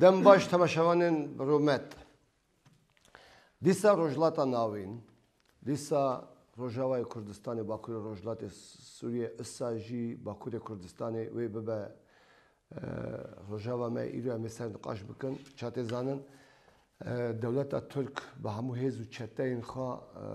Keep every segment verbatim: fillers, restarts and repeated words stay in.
دم باش تماشاوان برومت دیسا روجلاتا ناوین دیسا روجاوای کردستان باکوری روجلات سوریه اساجی باکوری کردستان وی ببه روجاوا ما ایرو مثلا نقاش بکن چات زانن دولت ترک به همو هزو چتین خا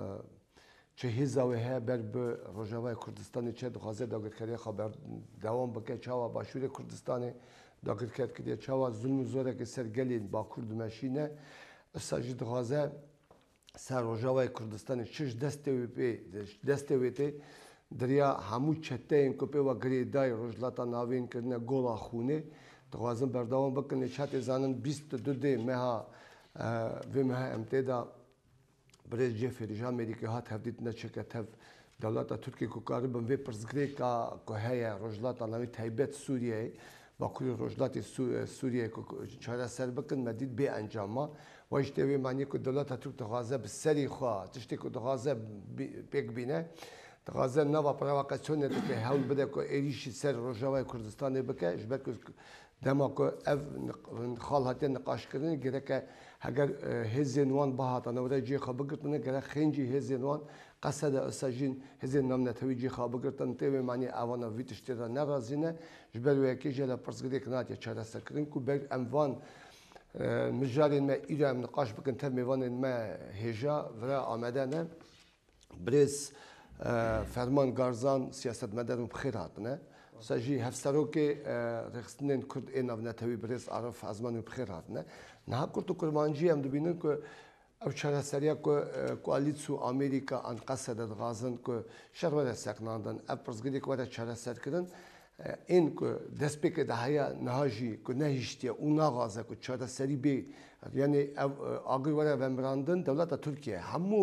چه هزا و ها بر به روجاوای کردستان چه دخوازه داغرکاری خبر دوام بکه چاوا باشور کردستان داغرکاری کردی چاوا ظلم زوره که سرگلین با کرد ماشینه اساجی دخوازه سر روجاوای کردستان چش دسته وی پی دسته وی تی دریا همو چتین کپی و گریدای روجلاتا ناوین کردن گولا خونه دخوازم بردوام بکنه چات زانن بیست دو دی مها و مها امتدا برای جفری جا امریکا هات هفدیت نچکت هف دولت ترکیه کو کاربن و پرزگری کا کو هیا روجلاتا ناوی تایبت سوریه با کل روجلات سوریه کو چهار سر بکن مدید به انجامه و اشتوی معنی کو دولت ترک دخوازه بسری خوا تشتی کو دخوازه پیک بینه دخوازه نوا پروکاسیون که هول بده کو ایریشی سر روجاوای کردستان بکه جبر کو دما کو اف خال هات نقاش کردن گره که اگر هزینوان باهات انا ودا جی خبر گرتن گره خنجی هزینوان قصد اساجین هزین نام نتوی جی خبر گرتن تیوی معنی اوانا ویتشتی را نرازینه جبر وکی جل پرسگری کنات یا چهار سکرین کو بر اموان مجارین ما ایران نقاش بکن تر میوان ما هجا ورا آمده نه برز فرمان گارزان سیاست مدارم بخیر هاتنه ساجی هفسرو که رخصتن کرد این او نتوی برز عرف ازمان بخیر هاتنه نه کرد کرمانجی هم دبینن که او چهار سریا که کوالیتسو آمریکا ان قصد غازن که شرور سکناندن اب پرزگری که وارد چهار سر کردن این که دست پک دهیا نهاجی که نهیشتی او نغازه که چهار سری بی یعنی آگری وارد ومراندن دولت ترکیه همو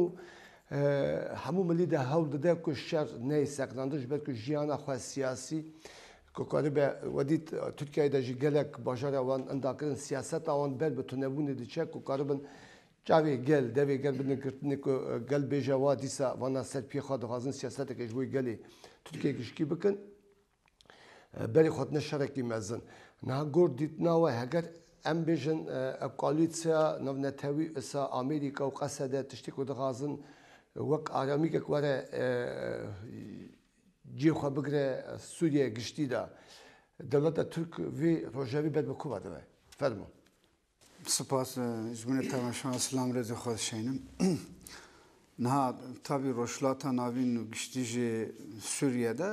همو ملی ده هول ده که شر نه سکناندش بر که جیانا خواه سیاسی که کاری به ودیت ترکیه ده جگلک باجار وان انداکن سیاست آن بر بتونبونه دیچه که کاری بن جاوی گل دوی گل بدن کرتنی که گل بیجوا دیسا وانا سر پی خواد غازن سیاست که جوی گلی ترکیه کشکی بکن بری خود نشرکی مزن نه گور دیت ناوه هگر ام بیجن کولیسیا نو نتوی اسا آمریکا و قصده تشتی که غازن وق آرامی که کواره جی خو بگره سوریه گشتی دا دولت ترک وی روجاوی بد بکوبا دوه فرمون سپاس جمعه تماشا سلام رضی خود شینم نه تابی روشلاتا ناوین و گشتیج سوریه دا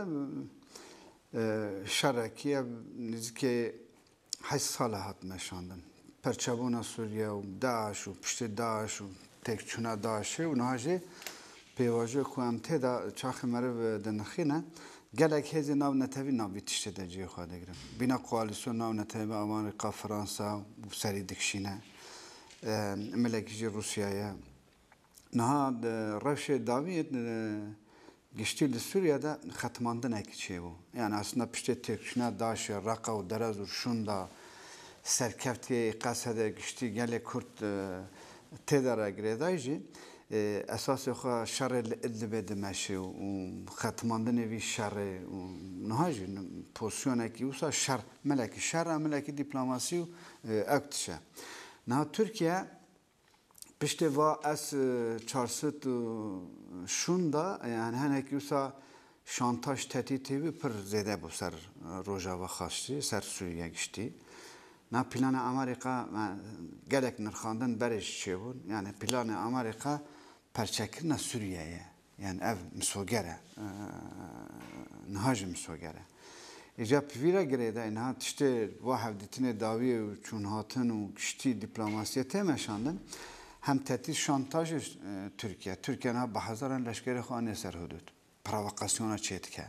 شرکیه نزدیک هشت سال هات نشاندن پرچابونا سوریه و داعش و پشت داعش و تکچونا داعشه و نهاجه پیواجه که هم تیدا چاخ مرو دنخینه گلک هزی ناو نتوی ناوی تشته در جیه خواهده گرم بینا قوالیسون ناو نتوی با آمریکا فرانسا و سری دکشینه ملکی جی روسیایه نها روش داوی گشتی لسوریه دا ختماندن اکی چه بو یعنی اصلا پشته تکشنه داش رقا و درز و شوندا سرکفتی قصده گشتی گله کرد تیدا را گریدای جی اساس خو شر اللي بده ماشي وختماندن وی شر نهاجي پوزیشن کی وسا شر ملکی شر ملکی دیپلماسی اکتشه نه ترکیه پشت و اس چهارصد شوندا yani hani ki وسا şantaj tehdidi bir per zede bu ser Rojava xastı ser Suriye geçti. Na planı Amerika gerek nırxandan beriş çevun yani planı Amerika perçekirna Suriye'ye yani ev misogere nahaj misogere. İcab vira gerede inha işte vahvdetine davi çun hatın u kişti diplomasiye temeşandın hem tehdit şantaj Türkiye Türkiye'nin bahazaran leşkeri xane ser hudud provokasyona çetke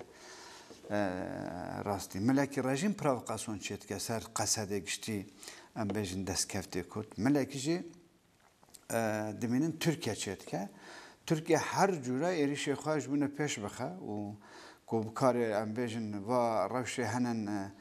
راستی ملکی رژیم پروکاسیون چیت که سر قصده گشتی ام بیشتر دست کفته کرد ملکی جی دمینن ترکیه چیت که ترکیه هر جوره ایریش خواهش بونه پیش بخه و کوبکار ام بیشتر و روش هنن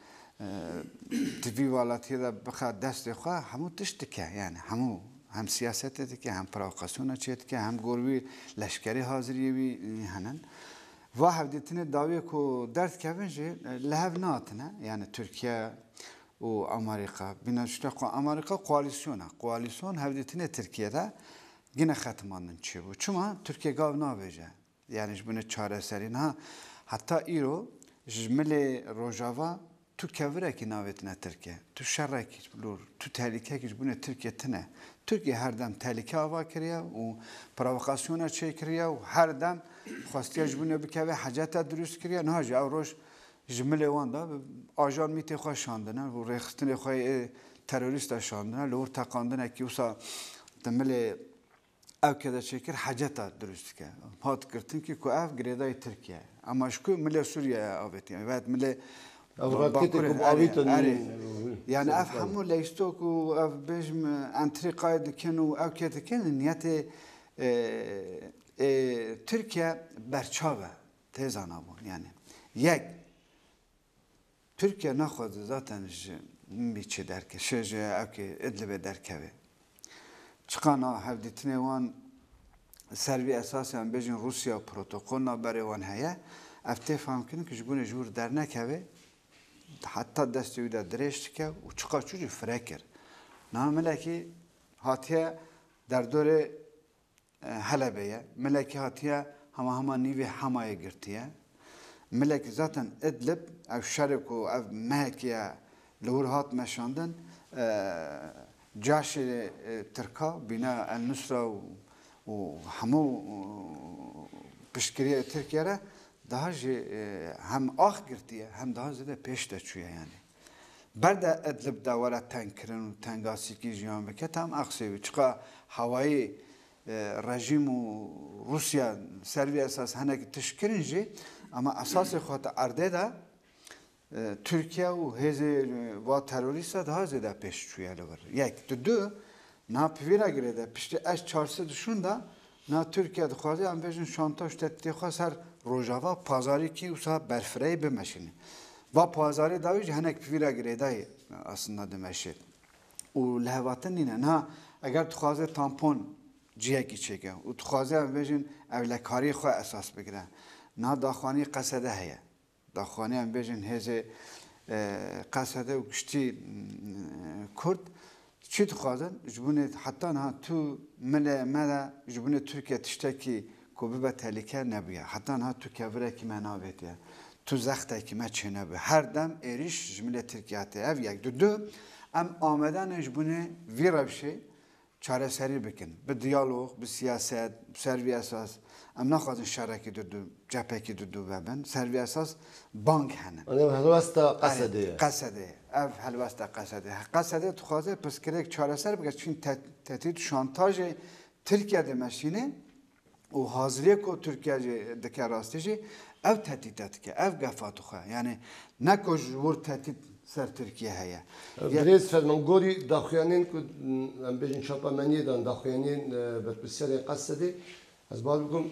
تبی والاتی دا بخه دست خواه همو تشت که یعنی همو هم سیاست که هم پروکاسیون چیت که هم گروی لشکری حاضری وی هنن واحد دیتنه داوی کو درد کبنجی لحب ناتنه یعنی ترکیه و آمریکا بینا شده خو آمریکا کوalisyona koalisyon hevdetine Türkiye'de yine xətmanın çi bu. Çuma Türkiye gav nabece. Yani bunu çareserin ha hatta iro jmele Rojava tu kevre ki navetine Türkiye. Tu şerrek hiç bulur. Tu tehlike hiç bunu Türkiye tine. Türkiye her dem tehlike hava kiriye و provokasyona çe kiriye و her dem xwastiya bunu bikeve haceta dürüst kiriye. Ne haja roş jmele wanda ajan mite xwe şandine و rexistinê xwe terörist şandine li ur teqandine ki wisa demele ev kede çekir haceta dürüst ke. Hat kirtin ki ku ev girêdayê Türkiye. Ama şu milê Suriye avêtiye. Evet milê yani ev hemû leystok û ev bêjim entrîqayê dikin û ev kê dikin niyetê Türkiye berçav e tê zanabûn yani. Yek Türkiye naxwaze zaten ji min çi derke şê ji ev kê Idlibê derkeve. Çıkana hevdîtinê wan servî esasen bêjin Rusya protokolna berê wan heye ev tê famkirin ki ji bunê ji wir dernekeve hatta destê wî de dirêj dike û çiqa çû jî firekir. Niha milekî hatiye derdorê Helebê ye, milekî hatiye hema hema nîvê Hemayê girtiye. Milekî zaten Idlib ev şerek û ev mehekî ye li wir hat meşandin caşê Tirka bîna El Nusra û hemû piştgiriya Tirkiye re daha jî hem ax girtiye hem daha zêde pêş de çûye yani. Ber de Idlib de were tengkirin û tengasîkî jiyan bike tam axsê wî çiqa hewayê rejîm û Rusya servî esas henekî tişkirin jî ama esasê xwe te erdê de Türkiye û hêzê va terorîsta daha zêde pêş çûye li wir. Yek du du niha pivîra girê de piştî eş çarsî dişûn de niha Türkiye dixwaze em bêjin şantaj tehdîtê xwe ser Rojava pazarîkî wisa berfireyê bimeşîne. Va pazarê da wî ji hinek pivîra girêdayê aslında dimeşê. û li hevatin nîne niha eger dixwaze tampon ciyekî çêke û dixwaze em bêjin evlekariyê xwe esas bigire. Niha daxuyanî Qesede heye. Daxuyanî em bêjin hêzê Qesede û giştî Kurd çi dixwazin ji bunê heta niha tu milê me de ji bunê Tirkiye tiştekî ku bibe tehlike nebûye. Heta niha tu kevirekî me navêtiye. Tu zextekî me çênebe. Her dem êriş ji milê Tirkiye hatiye. Ev yek du du em amedane ji bunê vî rewşê çareserî bikin. Bi diyalog, bi siyaset, bi servî esas. Em naxwazin şerekî du du, cephekî du du vebin. Servî esas bank hene. Ev helwesta Qesedê. Qesedê. Ev helwesta Qesedê. Qesedê dixwaze pirsgirêk çareser bike çünkü tehdît şantajê Tirkiye dimeşîne û haziriyê ku Tirkiye jî dike rastî jî ev tehdît dike, ev gefa dixwe. Yani ne ku ji wir tehdît ser Tirkiye heye. Birêz fermangorî daxuyanên ku em bêjin çapameniyê dan daxuyanên berpirsiyarên Qesedê ez bar bikim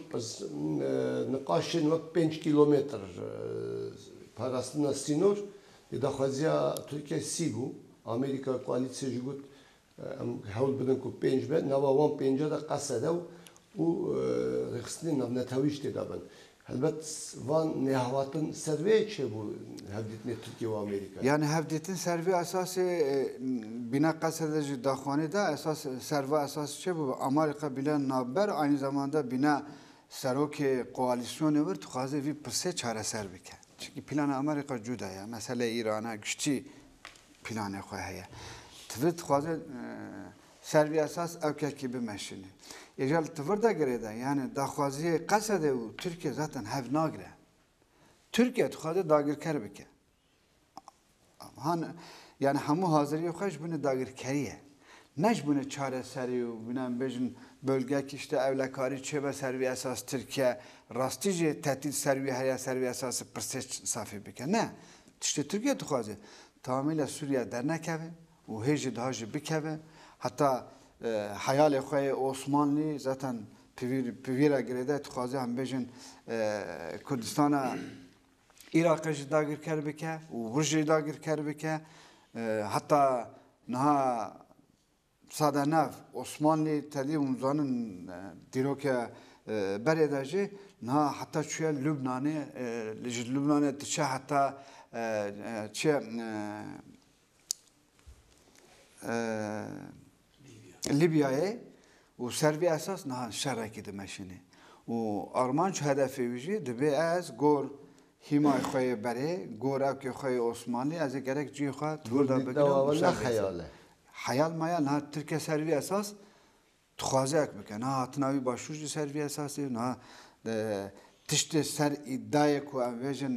niqaşên wek pênc kîlometr parastina sînor li daxwaziya Tirkiye sî bû. Amerîka koalîsyê jî got em hewl bidin ku pênc be nava wan pênca de Qesede û rêxistinên navnetewî jî tê dabin. Helbet van nêhawatin serveyê çê bû hevdîtinê Tirkiye û Amerîka. Yani hevdîtin servê esasê bîna Qesede jî daxuyanî de esas serva esas çê bû Amerîka bila navber aynı zamanda bîna serokê koalisyonê wir dixwaze vî pirsê çareser bike. Çünkü plana Amerîka cuda ye. Mesele İran'a güççî planê xwe heye. Tivir dixwaze servî esas ew kekî bimeşîne. Êjal tivir de girê de yani daxwaziyê Qesedê û Tirkiye zaten hev nagire. Tirkiye dixwaze dagirker bike. Han yani hemû haziriyê xwe ji binê dagirkerî ye. Ne ji binê çareserî û bîna em bêjin bölgekî işte evlekarî çêbe servî esas Tirkiye rastî jî tehdît servî heye servî esasî pirsê safê bike. Ne? Tiştê Tirkiye dixwaze tamîla Sûriye dernekeve û hêjî daha jî bikeve. Hatta hayalê xwe Osmanlî zaten pivîra girêde dixwaze em bêjin Kurdistana Iraqê jî dagirker bike û wir jî dagirker bike. Hatta niha sada nav Osmanlî tedî û zanin dîroke berê de jî niha heta çûye Lübnanê ji Lübnanê diçe heta çi لیبیای و سروی اساس نه شرکی دمشینه و آرمان چه هدفی ویژه دبی از گور حمای خوی بره گور او که خوی عثمانی از گرک جی خواه گور دا بگیرم نه خیاله خیال مایا نه ترکیه سروی اساس تخوازه اک بکن نه تناوی باشوش سروی اساسی نه تشت سر ادعای کو امویجن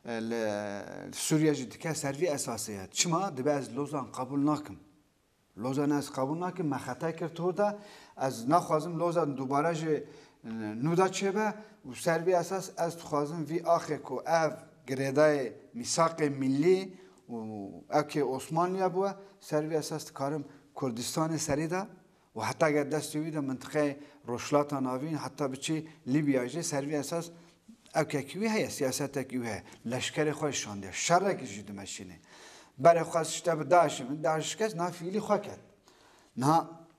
سوریه جدی که سروی اساسیه چما دبی از لوزان قبول نکم لوزان از قبول نکم مخاطر کرد تو دا از نخوازم لوزان دوباره ج نودا چه به و سروی اساس از خوازم وی آخه کو اف گریدای میثاق ملی و اکی عثمانیا بوا سروی اساس کارم کردستان سریدا و حتی اگر دستی وید منطقه روشلاتا ناوین حتی بچی لیبیا جه سروی اساس اکی کیوی هیا سیاست کیوی هیا لشکر خوش شانده شر کی جد ماشینه برای خواست شتاب داعش من داعش کس نه فیلی خوا کرد نه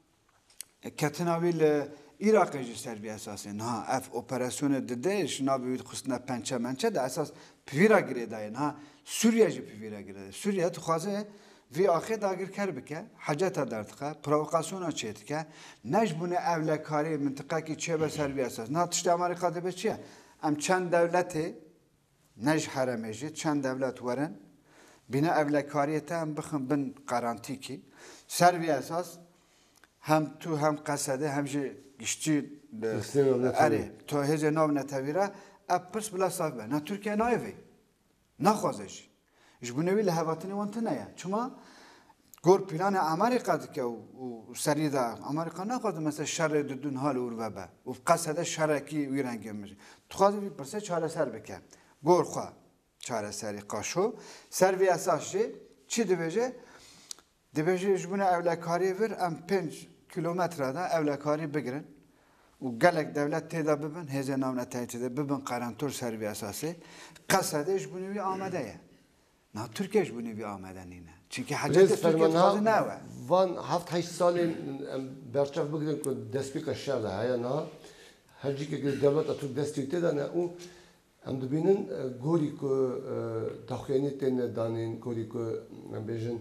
کتناویل عراق جه سروی اساسی نه اف اپراسیون ددش نه بیود خستنا پنچه منچه ده اساس پیرا گریدای نه سوریه جه پیرا گریدای سوریه تو خوازه وی آخر داگر کر بکه حاجت دارد که پروکاسیون چیت که نجبونه اول کاری منطقه کی چه به سروی اساس نه تشت آمریکا ده چیه ام چند دولته نج حرمجی چند دولت ورن بنا اول کاریت هم بخم بن قرانتی کی سروی اساس هم تو هم قصده هم جه گشتی اره تو هزه نام نتویره اپس بلا صاحب نه ترکیه نایوی نه خوازش جبونوی لهواتنی وانت نه چما گور پلان آمریکا که و سریدا آمریکا نه خود مثلا شر دون حال اور و با و قصد شرکی ویرانگی میشه تو خواهد بی پرسه چهار سر بکن گور خواه چهار سری قاشو سروی اساسه چی دویجه دویجه جبونه اولکاری ور ام پنج کیلومتر دا اولکاری بگیرن و گلک دولت تیدا ببن هزه نام نتایجه ببن قرانتور سروی اساسه قصده جبونوی آمده یه نه ترکیه جبونی بی آمدن اینه چونکه حاجت ترکیه تازه نوه وان هفت هشت سال برچاف بگیرن که دست بیک شر ده هیا نه هرچی که دولت اتوک دستی تیدا نه اون هم دبینن گوری که دخیانی تین دانین گوری که من بیشن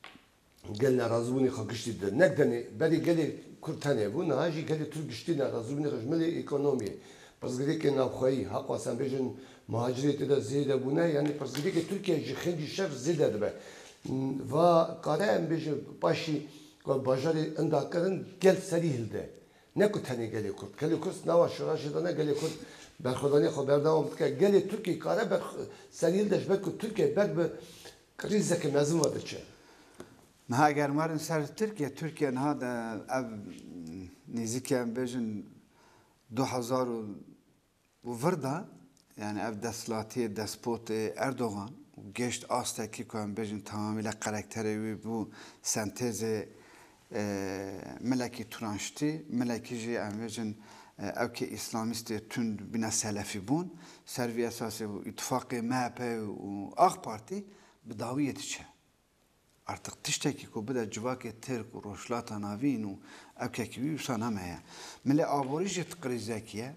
گل نرازونی خاکشتی ده نگدنی بری گلی کرتنه بو نه هجی گلی ترکشتی نرازونی خشملی اکونومی پس گلی که نخواهی حق واسه بیشن مهاجرت ده زیاده بونه یعنی پس گلی که ترکیه خیلی شر زیاده دبه و کاره ام بیشن باشی که بازاری انداکرن گل سریع ده نه کتنی گلی کرد گلی کرد نوا شوراشی دانه گلی کرد برخوردانی خبر دام که گلی ترکیه کاره بر سریع داشت بر که ترکیه بر به کریزه که مزمو ده چه نه اگر مارن سر ترکیه ترکیه نه ده اب نزدیک ام بیشن دو هزار و ورده yani ev deslati despot Erdoğan geçt astaki koyun bejin tamamıyla karakteri bu senteze e, meleki turanşti meleki ji emvejin ev ki İslamisti tün bina selefi bun servi esası bu ittifakı M H P ve AK Parti bedaviyet içe artık tişteki ko bida civaki Türk roşlata navin u ev ki bir sanamaya mele aboriji tkrizekiye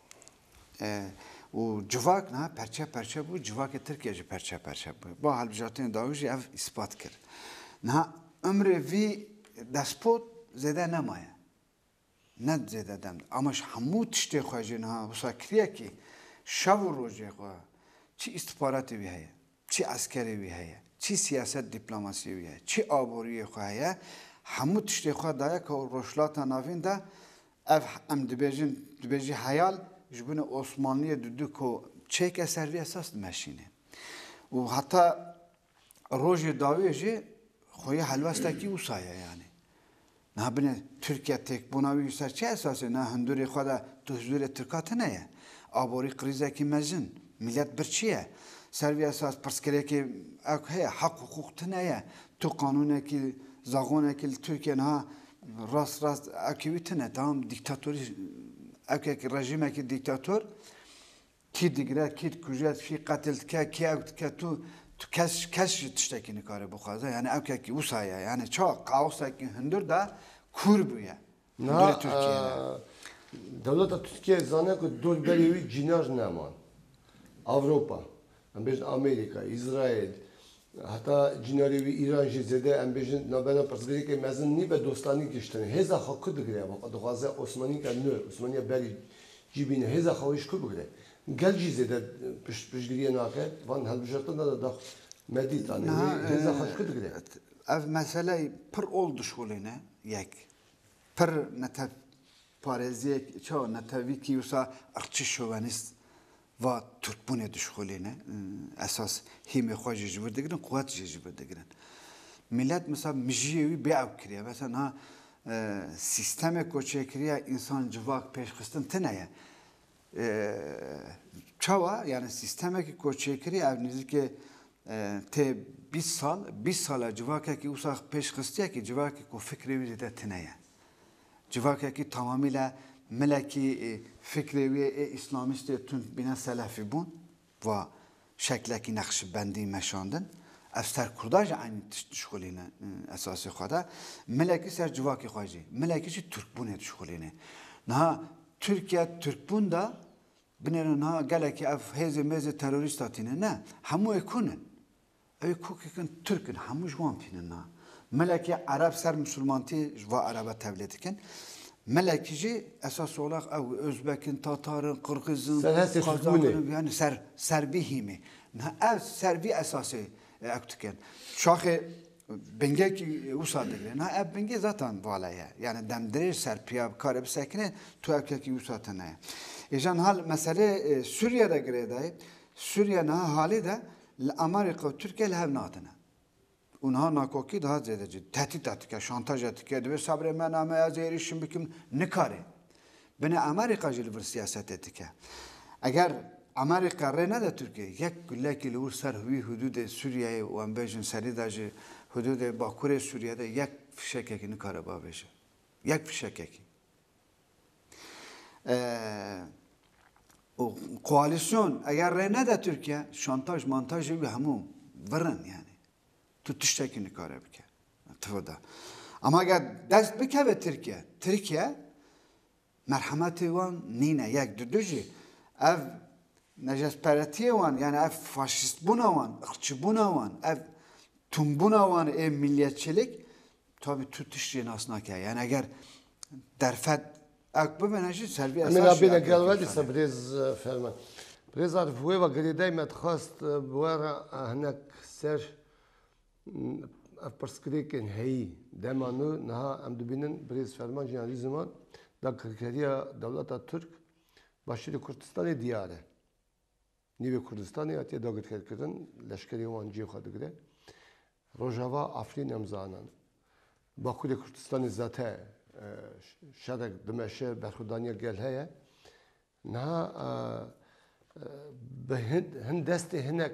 و جواک نه پرچه پرچه بود جواک ترکیه جی پرچه پرچه بود با حال بجاتین داویجی اف اثبات کرد نه عمر وی دسپوت زده نمایه نه زده دم اماش همو تشتی خواهی نه وساکریه کی شو روزی خواه چی استخباراتی وی هیا چی عسکری وی هیا چی سیاست دیپلماسی وی هیا چی آبوری خواه همو تشتی خواه دایا که روشلات ناوین ده اف ام دبیجین دبیجی حیال جبنا عثمانیه دودو کو چک سروی اساس ماشینه و حتی روز داویجی خوی حلوسته کی وسایه یعنی نه بنه ترکیه تک بناوی سر چه اساسه نه هندوری خدا تو حضور ترکات نه آبوری قریزه کی مزن ملت برچیه سروی اساس پرسکره کی اکه حق حقوق نه تو قانونه کی زاغونه کی ترکیه نه راست راست اکیویت نه تمام دیکتاتوری اکه که رژیم که دیکتاتور کی دیگره کی کجات فی قتل که کی اوت که تو تو کس کس تشتکی نکاره بخوازه یعنی اکه که وسایه یعنی چا قاوسه که هندور دا کور بویه نه دولت ترکیه زانه که دور بریوی جیناج نمان اوروپا هم بیشتر آمریکا اسرائیل حتی جناری و ایران جزیده ام بیشتر نبودن پرسگری که مثلا نی به دوستانی گشتن هزا خود دگره و دخوازه عثمانی که نه عثمانی بری جیبینه هزا خویش کو بگره گل جزیده پش پشگیری ناکه وان هل بجرتن داد داخ مدیتانی هزا خویش کو دگره اف مسئله پر oldu şolene yek پر نت پارێزیە چا نەتەویکی وسا ئەخچی شۆڤەنیست و تورکبوونێ دشخۆلێنە ئەساس هیمێ خۆشی ji vir digirin قوات jê ji vir digirin millet mesela mijiyê wî bêew kiriye mesela ha sîstemê koçêkiriya însan civak pêşxistin tune ye çawa yani sîstemekî koçêkirî ev nêzîkê tê bîst sal bîst sala civakekî wisa pêşxistiyekî civakê ku fikrê wî de tune ye civakekî tamamıyla melekî fikrê wê ê îslamîstê tund bîne selefî bûn ve şeklekî Neqşibendî meşandin ev serkurda jî aynî tişt dişxolîne esasê xwe de melekî ser civakê xwe jî melekî jî Türkbûnê dişxolîne niha Türkiye Türkbûn da binêrin niha gelekî ev hêzê mêzê terorîst hatîne ne hemû ê kunin ew ê kûkêkin Türkin hemû ji wan tînin niha melekî Ereb ser Müslmantî ji va Erebe tevlî dikin melekî jî esas olarak ew Özbekin, Tatarin, Qirgizin, Qazakın yani ser serbî hîmê niha ev serbî esasê ew dikin şaxê bingekî wisa digire niha ev bingê zaten vala ye yani demdirêj ser piya karê bisekine tu evkekî wisa tune ye êjan hal meselê Sûriye de girê de Sûriye niha halê de li Amerîka û Tirkiye li hev natine اونها ناکوکی daha زیاده جد تهدید داد شانتاژ داد که دوی صبر من اما از ایرشم بکم نکاره بنا امریکا جلو بر سیاست اتکه اگر امریکا رنه ده ترکیه یک گله که لور سر هوی حدود سوریه و ام بیشن سری داج حدود باکوره سوریه ده یک فشکه که نکاره با بشه یک فشکه کی koalisyon eğer rene de Türkiye şantaj montajı bir hamu varın yani tu tiştekî nikare bike tıvıda ama eğer dest bike ve Türkiye Türkiye merhametê wan nîne yek du jî ev necesperetiye wan yani ev faşîstbûna wan ırkçîbûna wan ev tûnbûna wan ê milliyetçilik tabi tu tiştê nas nake yani eğer derfet ek bibîne jî servî esas bine gelvedî se birêz ferman birêz arif wê ve girêdayê me dixwast bi we re hinek ser ev pirsgirêkên heyî dema nû niha em dibînin birêz ferman jiyanî ziman dagirkeriya dewleta Türk başûrê Kurdistanê diyar e nîvê Kurdistanê hatiye dagirkerkirin leşkerê wan cê xwe digire Rojava Afrîn em zanan Bakurê Kurdistanê zate şerek dimeşe berxwedaniya gel heye niha bi hin destê hinek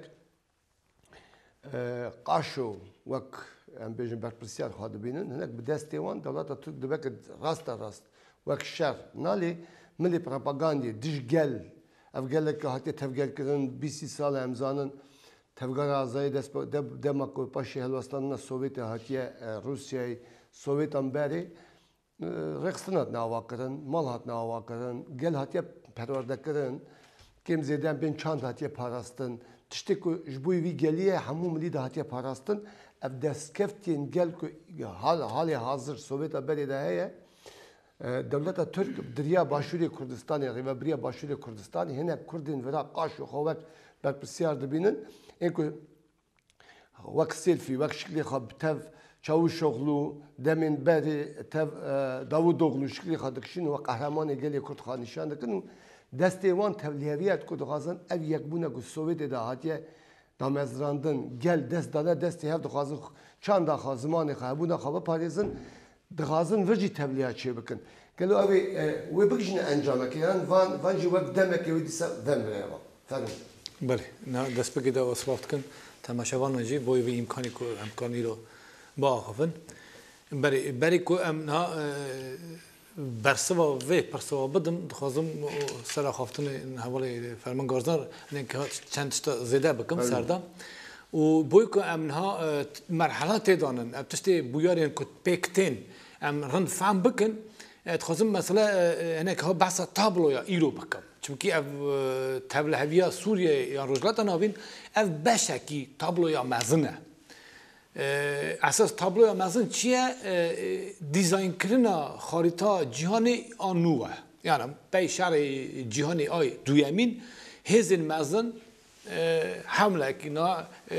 qaşo wek em bêjin berpirsiyar xwe dibînin hinek bi destê wan dewleta Türk dibeke rast rast wek şer nalê milê propagandê dij gel ev gelekî hatiye tevgelkirin bîsî sal em zanin tevgera azayî dema ku paşê helwestanina Sovyetê hatiye Rusyayê Sovyetan berê rexistin hatine avakirin mal hatine avakirin gel hatiye perwerdekirin kêm zêde em bên çand hatiye parastin tiştê ku ji bo wî geliye hemû milî de hatiye parastin ev destkeftiyên gel ku halê hazir Sovyeta berê de heye dewleta Türk diriya başûrê Kurdistanê rêveberiya başûrê Kurdistanê hinek Kurdên vira qaş û xwe wek berpirsiyar dibînin ên ku wek selfî wek şiklê xwe bi tev Çavuşoğlu demên berê tev Davutoğlu şiklê xwe dikişîn û qehremanê gelê Kurd xwe nîşan dikin û destê wan tevliheviyet ku dixwazin ev yekbûne ku Sovyetê de hatiye damezrandin gel dest dane destê hev dixwazin çanda xwe zimanê xwe hebûna xwe biparêzin dixwazin vir jî tevliya çê bikin gelo ew ê wê bikijîne encamekê yan van van jî wek demekê wê dîsa vemirêva ferim Belê destpêkê de israf dikin temaşevanan jî bo vê imkanî ku imkanî ro biaxivin berê berê ku em niha bersiva vê persiva bidim dixwazim sera xaftinê hevalê ferman garzar çend tişta zêde bikim serda û boy ku em niha merhela tê danin ev tiştê bûyarên ku pêk tên em rind fehm bikin تخصم مثلا هناك ها بحث تابلو یا ایرو بکم چونکی اف تابل هویا سوریه یا رجلات ناوین اف بشکی تابلو یا مزنه اساس تابلو یا مزن چیه دیزاین کردن خریطه جهانی آنوه یعنی به شهر جهانی آی دویمین هزین مزن حمله که نا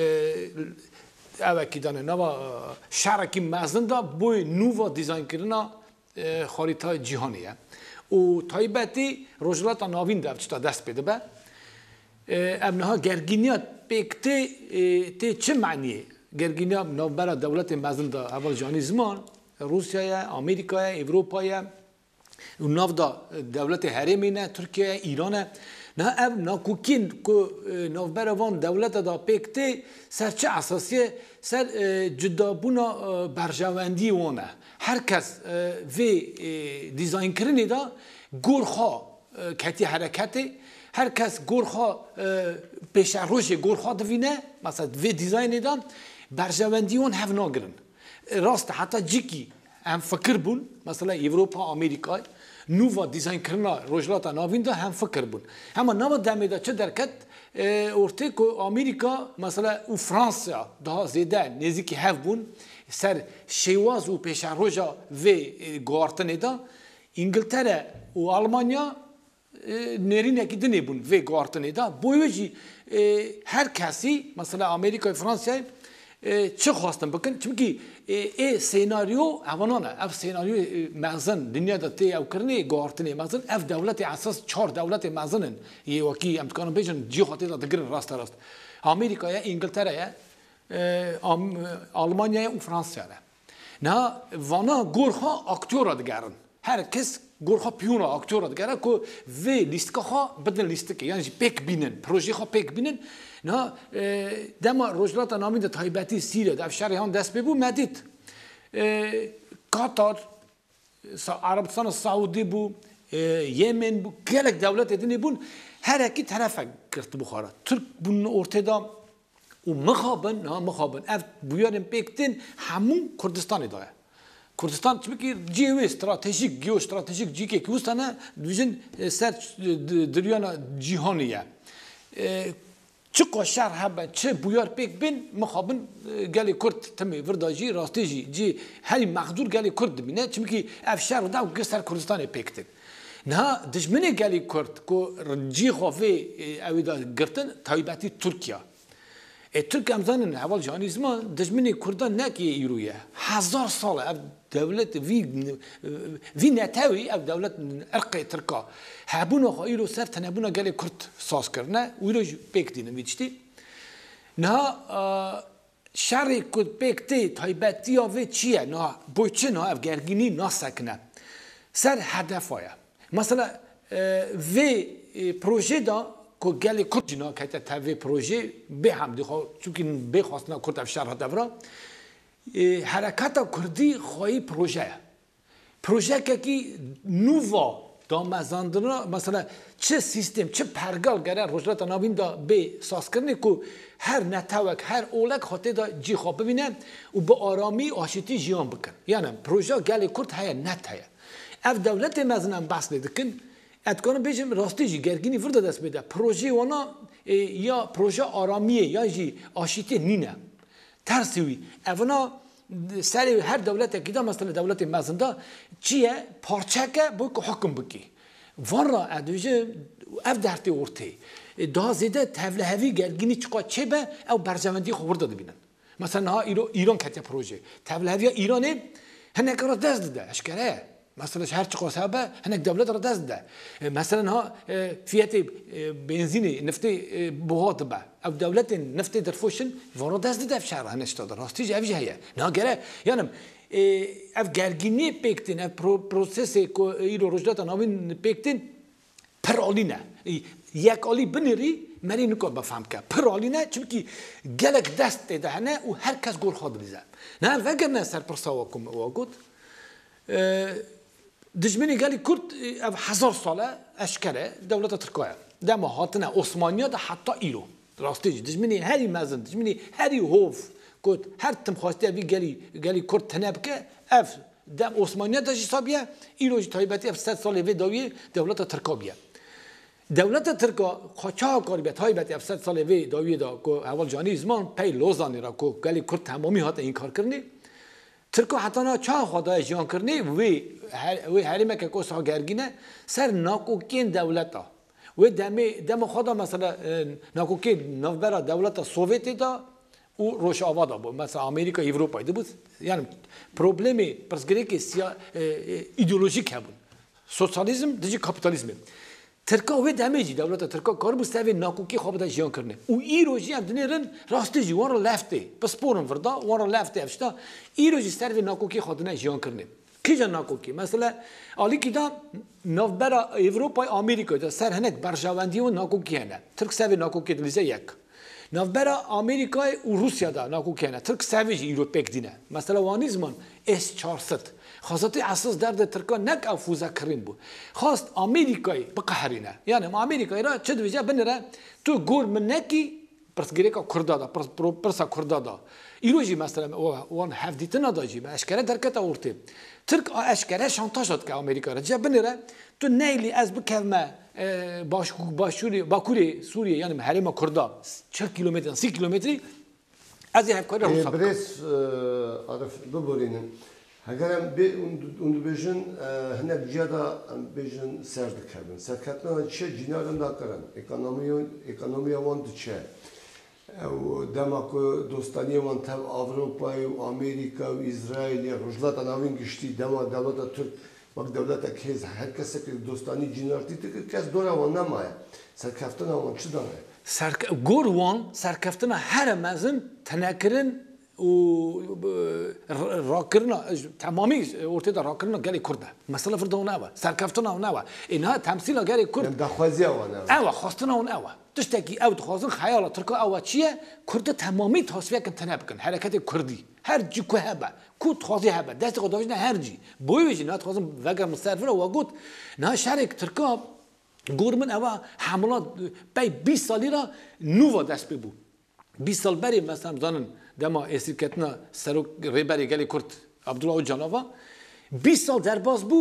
اوه که دانه نوا شهر که مزن دا بوی نووا دیزاین کردن خریطه جهانیه و تایبتی رجلات ناوین دفت تا دست بده به ابنها گرگینیات بکته تی چه معنیه گرگینیا نوبر دولت مزن دا اول جهانی زمان روسیه امریکا اروپا و ناو دا دولت حرمینه ترکیه ایران نه اب ناکوکین کو نوبر وان دولت دا پکته سر چه اساسیه سر جدابونا برجواندی وانه هر کس وی دیزاین کرنی دا گورخا کتی حرکتی هر کس گورخا پیش روش گورخا دوینه مثلا وی دیزاین دا برجواندیون هف ناگرن راست حتی جیکی هم فکر بون مثلا اروپا امریکا نووا دیزاین کرنا رجلات ناوین دا هم فکر بون اما نوا دمی دا چه درکت ارته که امریکا مثلا و فرانسیا دا زیده نزدیکی هف بون سر شیواز و پیش روژا و گوارتنه دا انگلتره و آلمانیا نرینه که دنی بون و گوارتنه دا بویجی هر کسی مثلا امریکا و فرانسیا چه خواستم بکن چونکی ای سیناریو اوانانه اف سیناریو مغزن دنیا دا تی او کرنه گوارتنه مغزن اف دولت اساس چهار دولت مغزنن یه وکی امتکانم بیشن جی خاطی دا دگرن راست راست امریکا یا انگلتره یا آلمانیا و فرانسیا نه وانا گورخا اکتورا دگرن هر کس گورخا پیونا اکتورا دگره که وی لیستکا خا بدن لیستکه یعنی پیک بینن پروژه خا پیک بینن نه دما رجلات نامی ده تایبتی سیره ده شهرهان دست ببو مدید قطر عربستان سعودی بو یمن بو گلک دولت ادنی بون هر اکی طرف کرد بخاره ترک بون ارتدا و مخابن نه مخابن اف بیارن پیکتن همون کردستان داره کردستان چه میگی جیو استراتژیک گیو استراتژیک جی که کوستانه دوجن سر دریانا جهانیه چه قشر هبه چه بیار پیک بین مخابن گلی کرد تمی ورداجی راستیجی جی هری مقدور گلی کرد بینه چه میگی افشار دا و گستر کردستان پیکتن نه دشمنی گلی کرد کو جی خوفه اویدا گرتن تایبتی ترکیه ترک امزانن اول جهانی زمان دشمنی کردان نکی ایرویه هزار ساله اف دولت وی وی نتاوی اف دولت ارقی ترکا هبونا خایلو سر تنبونا گلی کرد ساز کرنه ویرو پیک دینه ویچتی نه شری کد پیک تی تایبتی آوی چیه نه بوچه نه اف گرگینی نه سکنه سر هدف آیا مثلا وی پروژه دا که گلی کردینا که تاوی پروژه به هم دیخوا چونکه به خواستنا کرد افشار دورا حرکت کردی خواهی پروژه پروژه که کی نووا دامزاندنا مثلا چه سیستم چه پرگال گره رجلات ناوین دا به ساز کرنه که هر نتوک هر اولک خاطر دا جی خواب ببینه و به آرامی آشتی جیان بکن یعنی پروژه گلی کرد های نت های اف دولت مزنم بس ندکن اتکانم بیشم راستی جی گرگینی ورده دست بده پروژه وانا یا پروژه آرامیه یا جی آشیته نینه ترسوی اونا سری هر دولت اکیدا مثلا دولت مزنده چیه پارچه که باید که حکم بکی وان را ادویجه اف درتی ورته دا زیده تفله هوی گرگینی چقا چه به او برجواندی خورده بینن مثلا ها ایران کتی پروژه تفله هوی ایرانه هنک را دست ده اشکره مثلا هر چه قصابه هناك دولت را دست ده مثلا ها فيات بنزين نفط بوهات با او دولت نفط درفوشن ورا دست ده في شهر هنشتاد راستي جا في جهه ناگره يعني اف گرگینی پیکتن اف پروسس کو ایرو رجلات ناوین پیکتن پرالینه یک علی بنری مری نکو بفهم که پرالینه چونکی گلک دست ده نه و هر کس گور خود بیزه نه فکر نه سر پرساوکم واگود دجمنی گلی کرد اف هزار ساله اشکره دولت ترکیه دم هاتنه عثمانیا ده حتی ایرو راستی دجمنی هری مزن دجمنی هری هوف کد هر تم خواسته وی گلی گلی کرد تنب که اف دم عثمانیت داشت حسابیه ایروج تایبتی صد سال وی داوی دولت ترکابیه دولت ترکا قاچاق کاری به تایبتی صد سال وی داوی دا کو اول جانی زمان پی لوزانی را کو گلی کرد تمامی هات این کار کردنی ترکا حتی نه چه خدای جان کردنی وی وی هریمه که کو ساگرگینه سر ناکوکین دولتا و دم دم خدا مثلا ناکوکین نوبرا دولت سوویتی دا او روش آواده بود مثلا آمریکا اروپا بود یعنی پروبلمی پرسگری که سیا ایدئولوژیک بود سوسیالیسم دیگه کاپیتالیسم ترکا و دمیجی دولت ترکا کار بود سوی ناکوکی خواب داشت جان کرده او ایروجی هم دنیرن راستی جی وارا لفته پس پورن فردا وارا لفته افشتا ایروجی سوی ناکوکی خواب داشت جان کرده کی جان ناکوکی مثلا علی کی دا نوبرا اروپا آمریکا دا سر هنک برجاوندی و ناکوکی هنه ترک سوی ناکوکی دلیزه یک نوبرا آمریکا و روسیا دا ناکوکی هنه ترک سوی جی ایروپیک دینه مثلا وانیزمان اس چهارصد خاصتی اساس درد ترکا نک افوزا کریم بود خواست آمریکایی بقهرینه یعنی آمریکایی را چه دویجه بنره تو گور من نکی پرسگیری که کرده دا پرس پرسا کرده دا ایروجی مثلا وان هفدیتن نداشی به اشکره درکت آورده ترک اشکره شانتاج داد که آمریکا را جه بنره تو نیلی از بکرمه باش باشوری باکوری سوریه یعنی حریم کرده چهل کیلومتر سی کیلومتری از این هفکاری را حساب برس عارف ببرینن اگرم به اون بیشن هنر جدا بیشن سرد کردن سرد کردن چه جنارن دارن اقتصادی اقتصادی وان چه و دماغ دوستانی وان تب اروپا و آمریکا و اسرائیل یا روزلات نامین گشتی دماغ دولت ترک وقت دولت کیز هر کسی که دوستانی جنارتی تک کس داره وان نمایه سرد کردن وان چه داره سرک گور وان سرد کردن هر مزن تنکرن و راکرنا تمامی ارتدا راکرنا گلی کرده مثلا فردون اوا سرکفتنا اون اوا اینها تمثیل گلی کرد دخوازی اون اوا خواستنا اون اوا تشتکی او خواستن خیال ترکا اوا چیه کرده تمامی تصفیه کن تناب کن حرکت کردی هر جی که هبه کو تخوازی هبه دست خداوش نه هر جی بوی وجی نه خواستن وگر مسافر و گفت نه شرک ترکا گورمن اوا حملات بی بیست سالی را نو دست ببو بیست سال بری مثلا زنن دما اسیرکتنا سروک ریبری گلی کرد عبدالله جانوا بیست سال در باز بو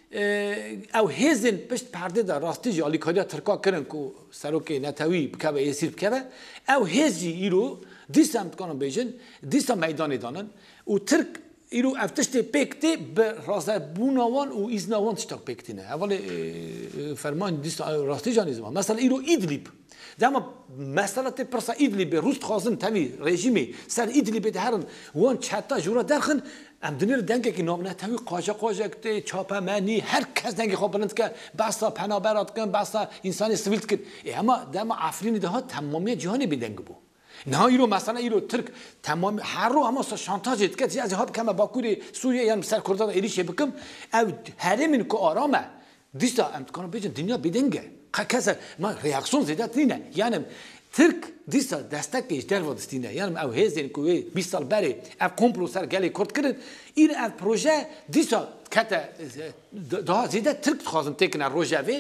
او هزن پشت پرده در راستی جالی کاریا ترکا کردن کو سروک نتوی بکوه اسیر بکوه او هزی ایرو دیسم کنم بیشن دیسم میدانی دانن و ترک ایرو افتشت پکتی به رازه بونوان و ایزنوان تشتاق پکتینه اول فرمان دیسم راستی جانی زمان مثلا ایرو ایدلیب دما مثلا تی پرسا ایدلیب روست خازن تامی رژیمی سر ایدلیب دهرن وان چتا جورا درخن ام دنیر دنگه که نام نتوی قاجا قاجا کتی چاپا منی هر کس دنگه خواب بلند که بسا پنابرات کن بسا انسانی سویلت کن اما دما افرین ده ها تمامی جهانی بدنگ بو نه ایرو مثلا ایرو ترک تمام هر رو اما شانتاج کرد از هاب کم باکوری سوریه یعنی سر کردان ایریشه بکم او هرمین کو آرامه دیستا ام کنم بیچن دنیا بدنگه کسر ما ریاکسیون زیادت نینه یعنی ترک دیستا دستکش در ودستینه یعنی او هزین کوی بیست سال بری او کمپلو سر گلی کرد کرد این او پروژه دیستا کتا ده زیاده ترک خواستن تکنه روژه وی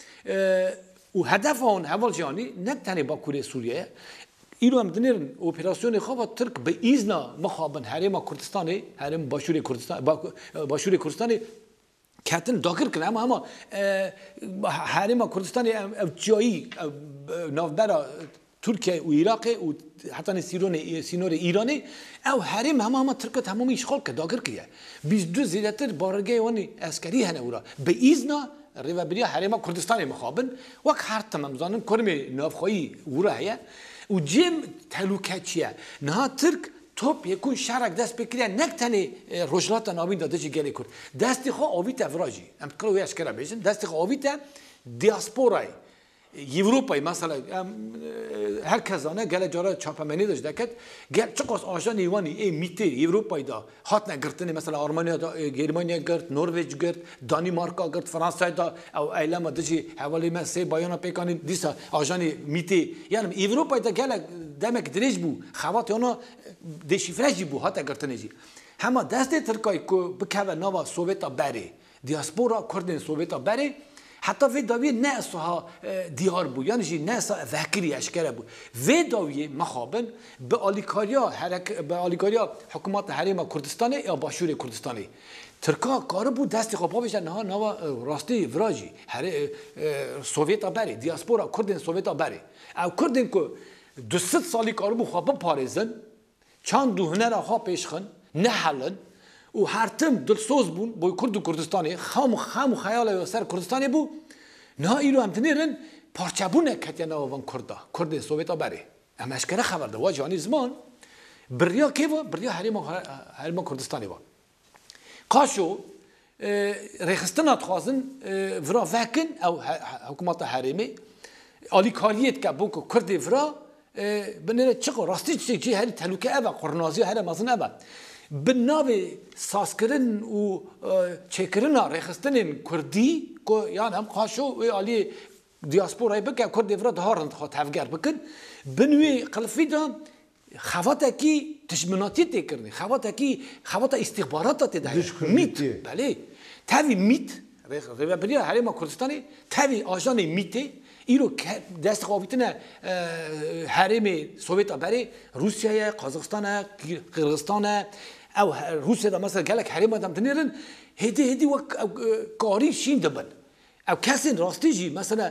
و هدف آن حوال جانی نکتنی با کوری سوریه ایرو هم دنیرن اپراسیون خواب ترک به ایزنا مخابن حریم کردستانی حریم باشور کردستان باشور کردستانی کاتن داخل کنه اما اما حریم کردستانی جایی نوبرا ترکیه و عراق و حتی سیرون سینور ایرانی او حریم هم هم ترک تمامی اشغال کرد داخل کیه بیست دو زیادتر بارگاه وانی عسکری هنه ورا به ایزنا ریوبریا حریم کردستانی مخابن وقت هر تمام زانن کرمی نافخایی ورا هیا و جیم تلوکچیه نه ترک توپ یکون شرک دست بکریه نکتنی روشلات نامین داده چی گلی کرد دستی خواه آویت افراجی ام کلوی اشکره بیشن دستی خواه آویت دیاسپورای یوروپای مثلا هر کسانه گله جاره چاپمنی داشت دکت گل چقدر آشان ایوانی ای میته یوروپای دا هات نگرتنی مثلا آلمانیا دا گرمانیا گرت نروژ گرت دانمارکا گرت فرانسه دا او ایلام دچی حوالی من سه بایانا پیکانی دیسا آشانی میته یعنی یوروپای دا گله دمک دریج بو خوات اونا دشیفرجی بو هات نگرتنی جی همه دست ترکای کو بکوه نوا سوویتا بری دیاسپورا کردن سوویتا بری حتی وی داوی نه اصلا دیار بود یعنی چی نه اصلا ذکری اشکره بود وی داوی مخابن به آلیکاریا حرک به آلیکاریا حکومت حریم کردستانی یا باشور کردستانی ترکا کار بود دستی خواب بشه نه نه راستی وراجی هر سوویت بری دیاسپورا کردن سوویت بری او کردن که دویست سالی کار بود خواب پاریزن چند دو هنر خواب پیشخن نه حلن و هر تم دلسوز بون بای کرد و کردستانی خام خام خیال سر کردستانی بو نه ایرو هم تنیرن پارچبونه کتیا نوان کردا کرد سوویت بری اما اشکره خبر ده واجانی زمان بریا کی و بریا حریم حریم کردستانی با قاشو رخستنات خازن ورا وکن او حکومت حریمی آلی کاریت که بو کرد ورا بنره چقدر راستی چی هری تلوکه اوا قرنازی هر مازن اوا بنابه ساسکرن و چکرن رخستن کردی که یعنی هم قاشو آلی دیاسپورای بکه کرد ورا دهارند خواهد تفگر بکن بنوی قلفی دا خواته کی تشمناتی تکرنی خواته کی خواته استخبارات تدهی میت بله تاوی میت ربع بریا حریم کردستانی تاوی آژان میته ایرو دست قابیتنه حریم سوویت بری روسیه قازقستان قرغستان او روسیه دا مثلا گلک حریم آدم تنیرن هدی هدی و کاری شین دبن او کسی راستی جی مثلا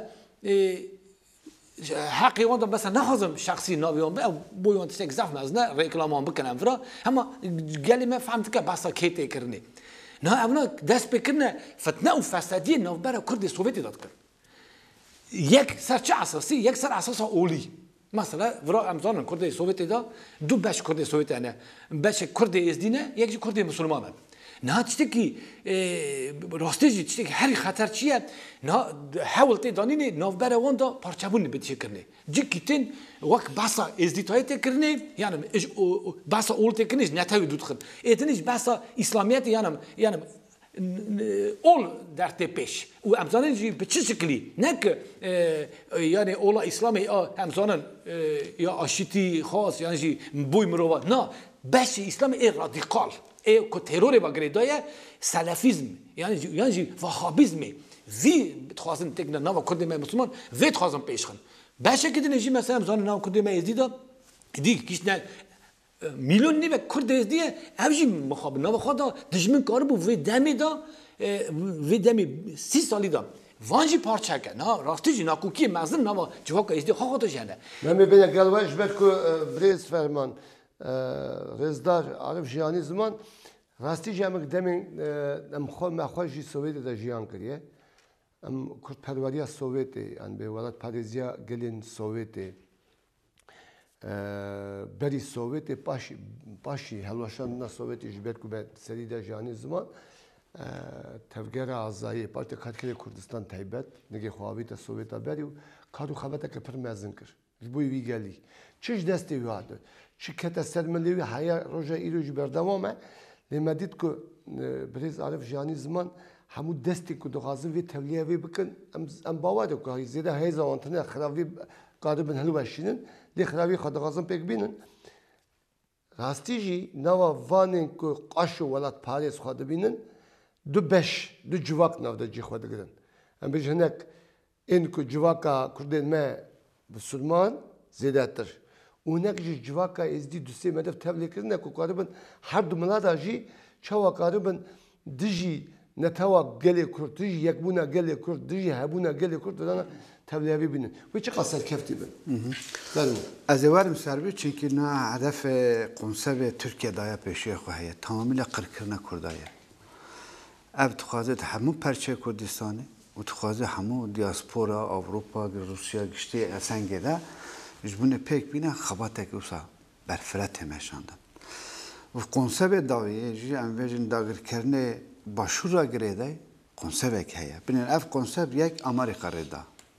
حقی وندم بس نخوازم شخصی ناویام او بویان تشک زفم از نه رکلامان بکنم فرا اما گلی ما فهمت که بسا کیته کرنی نه اونا دست بکنه فتنه و فسادی نو برای کرد سوویتی داد کرد یک سر چه اساسی یک سر اساس اولی مثلا فرا امزان کرد سوویتی دا دو بش کرد سوویتی نه بش کرد ازدینه یک کرد مسلمانه نه تشتی کی راستیجی تشتی کی هری خطر چیه نه حاولت دانینی نو برای وندا پارچبون بتشی کرنی جی کیتن وقت باسا ازدیتایت کرنی یعنی باسا اولت کنیش نتاوی دود خد ایتنیش باسا اسلامیت یعنی یعنی اول در تپش و امزانن جی به چه شکلی نه که یعنی اولا اسلامی امزانن یا آشتی خاص یعنی جی بوی مروات نه بس اسلام ای رادیکال ای که ترور با گریدای سلفیزم یعنی یعنی وهابیزم وی بتخوازن تکن نام کرد ما مسلمان وی تخوازن پیشخن باشه که دنیجی مثلا زن نام کرد ما ازدیدا دی کیش نه میلیون نیو کرد ازدیه اوجی مخاب نام خدا دشمن کار بو وی دمی دا وی دمی سی سالی دا وانجی پارچه که نه راستی جی ناکوکی مزن نام جواب که ازدی خواهد جنه من میبینم گلوش برکو بریز فرمان رزدار عرب جیانی زمان راستی جامعه دمین ام خود مخواجی سوویت دا جیان کریه ام کرد پروری سوویتی ان به ولاد پاریزیا گلین سوویتی بری سوویتی پاشی پاشی هلوشان نا سوویتی جبر کو به سری دا جیانی زمان تفگر آزایی پارتی کارکری کردستان تایبت نگه خواهی تا سوویتا بری و کارو خبرتا که پر مزن کر جبوی وی گلی چش دستی ویاده شركة السلمليوي حياة رجع إيروج بردوامه لما ديت كو بريز عارف جاني زمان همو دستي كو دغازن في توليه في بكن ام ام باوادو كو هي زيدا هي زوانتنا خرافي قاربن هلو باشينن لي خرافي خد غازن بيك بينن راستيجي نوا فانين كو قاشو ولات باريس خد بينن دو بش دو جواك ناو دا جي خد گرن ام بيج هناك ان كو جواكا كردين ما بسلمان زيداتر اونک جی جواکا ازدی دوستی مدف تبلیغ کردن که قاربن هر دو ملادا جی چوا قاربن دجی نتوا گلی کرد دجی یک بونا گلی کرد دجی هبونا گلی کرد دانا تبلیغی بینن و چه قصر کفتی بن از وارم سربی چونکه نه هدف قنصب ترکیه دایا پیشی خواهیه تمامیل قرکرنا کردایه اب تخوازه همون پرچه کردستانه و تخوازه همون دیاسپورا اروپا روسیا گشتی اسنگه ده جبونه پک بینه خباته که اوسا برفرت همشاندن و کنسبت داویه جی اموجن داگر کرنه باشورا گریده کنسبت که هیا بینن اف کنسبت یک آمریکا ریده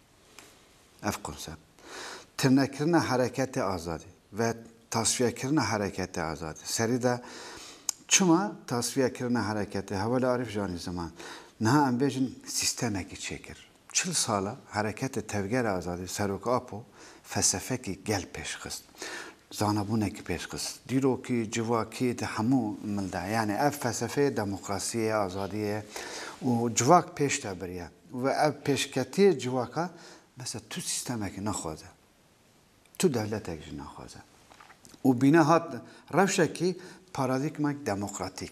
اف کنسبت ترنه کرنه حرکت آزادی و تصفیه کرنه حرکت آزادی سری ده چما تصفیه کرنه حرکت حواله عارف جانی زمان نه اموجن سیستمه که چکر چل ساله حرکت تفگر آزادی سروک آپو فلسفه کی گل پیش خست زانبونه کی پیش خست دیرو کی جوا کی همو ملده یعنی اف فلسفه دموکراسی آزادی و جواک پیش تبریه و اف پیشکتی جواکا مثلا تو سیستمه که نخوازه تو دولته که نخوازه و بینه هات روشه کی پارادیگمک دموکراتیک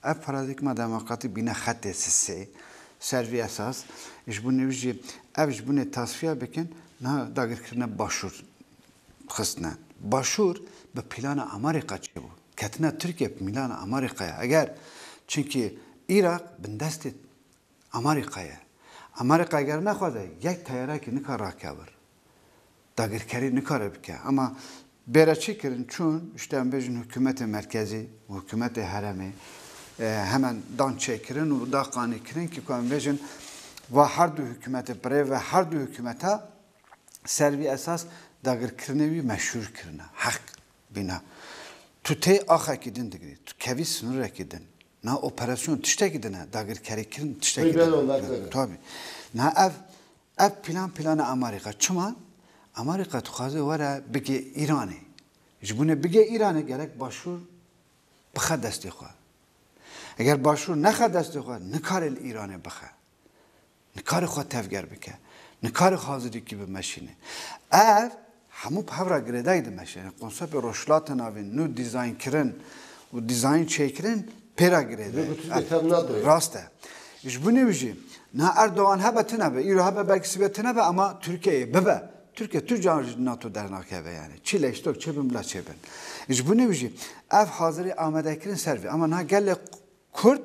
ev paradigma demokratî bîne xetê sisê servî esas ji bo nêvî ev ji bo nê tasfiye bikin niha dagirkirina başûr xistine. Başûr bi plana Amerîka çêbû. Ketine Tirkiye plana Amerîkaya. Eger çünkü Irak bin destê Amerîkaya. Amerîka eger nexwaze yek teyarekî nikare rakevir. Dagirkerî nikare bike. Ama bêre çi kirin çûn işte em bêjin hikûmetê merkezî û hikûmetê herêmê hemen dan çêkirin û da qanî kirin ki ku em bêjin va her du hikûmetê birêv ve her du hikûmeta servî esas dagirkirinê wî meşhûr kirine. Heq bîne. Tu tê axekî din digirî. Tu kevî sınırekî din. Na operasyon tiştekî din e. Dagirkerî kirin tiştekî din. Tabii. Na ev ev plan plana Amerîka. Çima? Amerîka dixwaze were bige İranê. Ji bo ne bige İranê gerek başûr bixe destê xwe. Eger başûr nexe destê xwe nikare li İranê bixe. Nikare xwe tevger bike. Nikare hazirîkî bimeşîne. Ev hemû hevra girêdayî dimeşîne. Konsepê roşlatên avê nû dîzayn kirin û dîzayn çêkirin pêra girêde. Rast e. Ji bo nê jî na Erdoğan hebe tune be. İro hebe belkî sibe tune be ama Türkiye'ye bibe. Türkiye tu can NATO dernakeve yani. Çi leştok çebin bila çebin. Ji bo nê jî ev hazirî amadekirin servî. Ama na gelek Kurd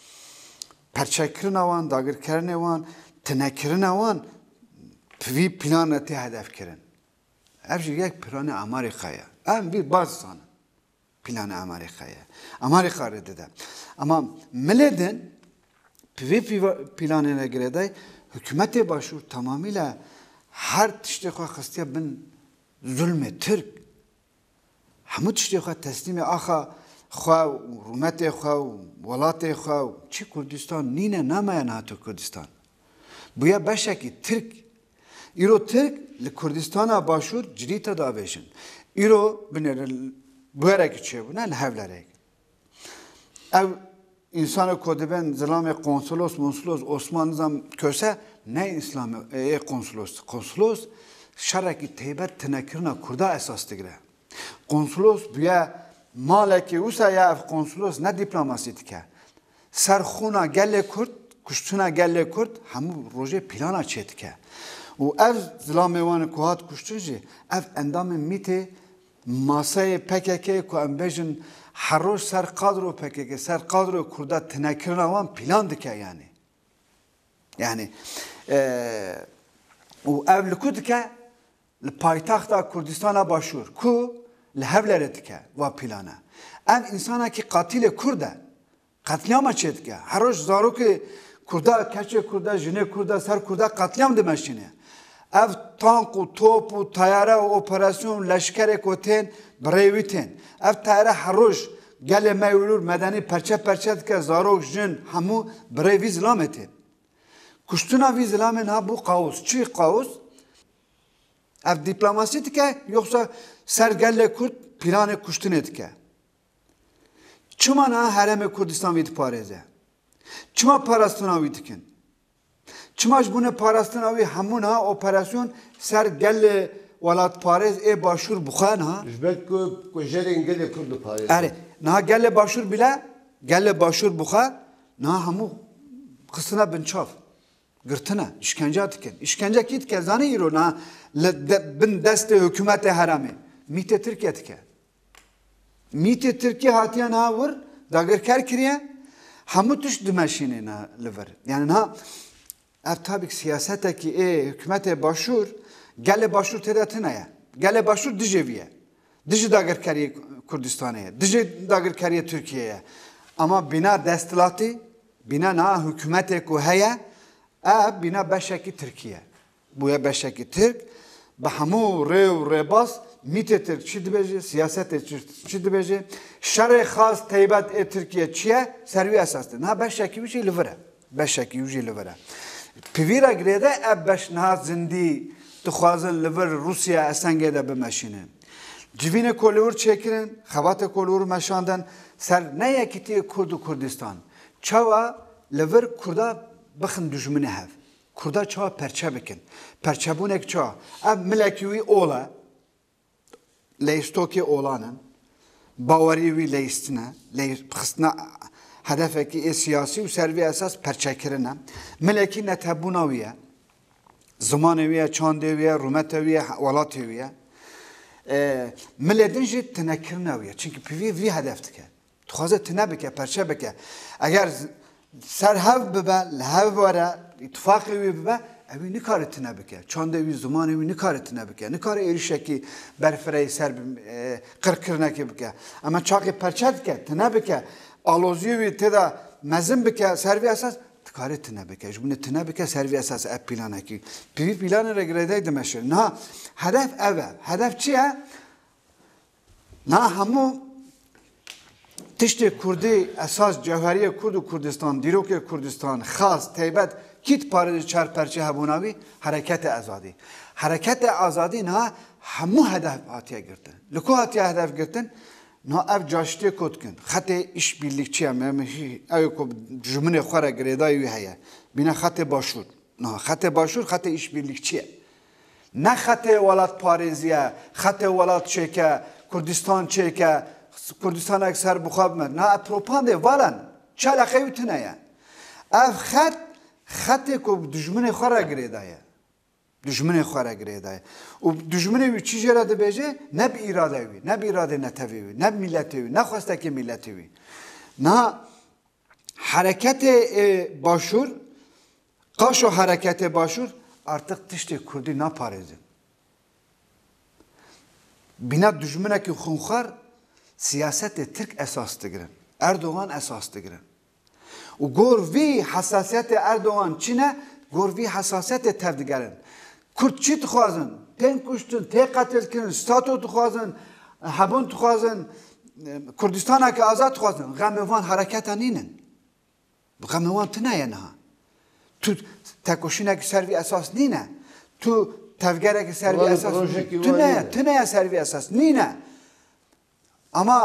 perçekirina wan, dagirkirina wan, tinekirina wan vî plana tê hedef kirin. Ev jî yek plana Amerîkaya. Em bir baz zanin. Plana Amerîkaya. Amerîka rê dide. Ama milê din vî planê ne girêdayî hikûmetê başûr tamamıyla her tiştê xwe xistiye bin zulmê Türk. Hemû tiştê xwe teslîmê axa xwe rûmetê xwe û welatê xwe çi Kurdistan nîne namaya NATO Kurdistan. Bu ya beşekî Türk. İro Türk li Kurdistana başûr cilîta davêjin. İro binêre buerekî çêbûne li hevlerek. Ev insana kodiben zilamê konsolos monsolos Osman Nizam köse ne İslamı e konsolos. Konsolos şerekî teybet tinekirina Kurda esas digire. Konsolos buya malekî wisa ya ev konsolos ne diplomasî dike. Serxûna gelê Kurd, kuştuna gelê Kurd hemû rojê plana çê dike. û ev zilamê wan ku hat kuştin jî ev endamên mîtê masayê P K K ku em bêjin her roj ser kadro P K K ser kadro Kurda tinekirina wan plan dike yani. Yani û ev li ku dike li paytaxta Kurdistana başûr ku li hevlerê dike va plana. Ev insanekî qatilê Kurd e. Qetliyama çê dike. Her roj zarokê Kurda, keçê Kurda, jinê Kurda, ser Kurda qetliyam dimeşîne. Ev tank û top û tayare û operasyon leşkerê ku tên birêvî tên. Ev tayare her roj gelê me wîlûr medenî perçe perçe dike zarok jin hemû birêvî zilamê tên. Kuştuna vî zilamên ha bu qawus. Çi qawus? Ev diplomasî dike yoksa ser gelê Kurd planê kuştinê dike. Çima na herêmê Kurdistan wî diparêze? Çima parastina wî dikin? Çima ji bo ne parastina wî hemû niha operasyon ser gelê welatparêz ê başûr bixwe niha? Ji ber ku ku jerên gelê Kurd diparêze. Erê niha gelê başûr bile gelê başûr bixwe niha hemû xistine bin çav. Girtine, işkence dikin. İşkence kî dike zanî îro niha bin destê hikûmetê herêmê. Mîtê Tirkiye dike. Mîtê Tirkiye hatiye niha wir dagirker kiriye hemû tiş dimeşîne niha li vir. Yani niha ev tabii siyasetekî ê hikûmetê başûr gelê başûr têde tune ye. Gelê başûr dijî vî ye. Dijî dagirkeriyê Kurdistanê ye. Dijî dagirkeriyê Tirkiye ye. Ama bîna desthilatî, bîna niha hikûmetê ku heye ev bîna beşekî Tirkiye. Bu ye beşekî Tirk bi hemû rê û rêbas mîtê Tirk çi dibêje, siyasetê çi dibêje, şerê xas teybet ê Tirkiye çi ye, servî esas din. Ha beşekî wî jî li vir e. Beşekî wî jî li vir e. Pivîra girêde ev beş niha zindî dixwazin li vir Rûsya esengê de bimeşînin. Civînê ku li wir çêkirin, xebatê ku li wir meşandin ser ne yekî tê Kurd û Kurdistan. Çawa li vir Kurda bixin dijminê hev. Kurda çawa perçe bikin. Perçebûnek çawa. Ev milekî wî ola lêstokê olanin bawerî wî lêstine, xistina هدفکی سیاسی و سروی اساس پرچکرنه ملکی نتبوناویه زمانویه چاندویه رومتویه ولاتی ملدن جد تنکرناویه چونکه پیوی وی هدف که تخوازه تنبکه پرچه بکه اگر سر هف ببه لهف واره اتفاقی وی ببه اوی نکاره تنبکه چاندوی زمانوی نکاره تنبکه نکاره ایرشکی برفرای سر قرقرنه که بکه اما چاقی پرچه که تنبکه آلوزیوی تدا مزن بکه سروی اساس کاری تنبکه جبونه تنبکه سروی اساس اپ پلانه کی پی پلان را گریدای دمشه نه هدف اول هدف چیه نه همو تشت کردی اساس جوهری کرد و کردستان دیروک کردستان خاص تایبت کیت پاره چهار پرچه هبوناوی حرکت آزادی حرکت آزادی نه همو هدف آتیا گرتن لکو آتیا هدف گرتن نه اف جاشته کد کن خط ایش بیلیکچی هم مهی ایو کو جمله خوره گریدایی هیا بینا خط باشور نه خط باشور خط ایش بیلیکچیه نه خط ولات پاریزیه خط ولات چکه کردستان چکه کردستان اکثر بخواب من نه پروپانده والن چه علاقه تنه یا اف خط خط کو دشمن خوره گریدایه دشمن خوره گریدایه و دشمن وی چی جراده بیجه نه بی اراده وی نه بی اراده نتوی وی نه ملتی وی نه خواسته که ملتی وی نه حرکت باشور قاش و حرکت باشور artık تشت کردی نپارزه بنا دشمنه که خونخوار سیاست ترک اساس دگرن اردوغان اساس دگرن و گور وی حساسیت اردوغان چینه گور وی حساسیت تفدگرن کرد چی تخوازن تن کشتن تی قتل کنن ستاتو تخوازن حبون تخوازن کردستان که آزاد تخوازن غموان حرکت نینن غموان تنه نه تو تکوشینه که سروی اساس نینه تو تفگره که سروی اساس تنه تنه سروی اساس نینه اما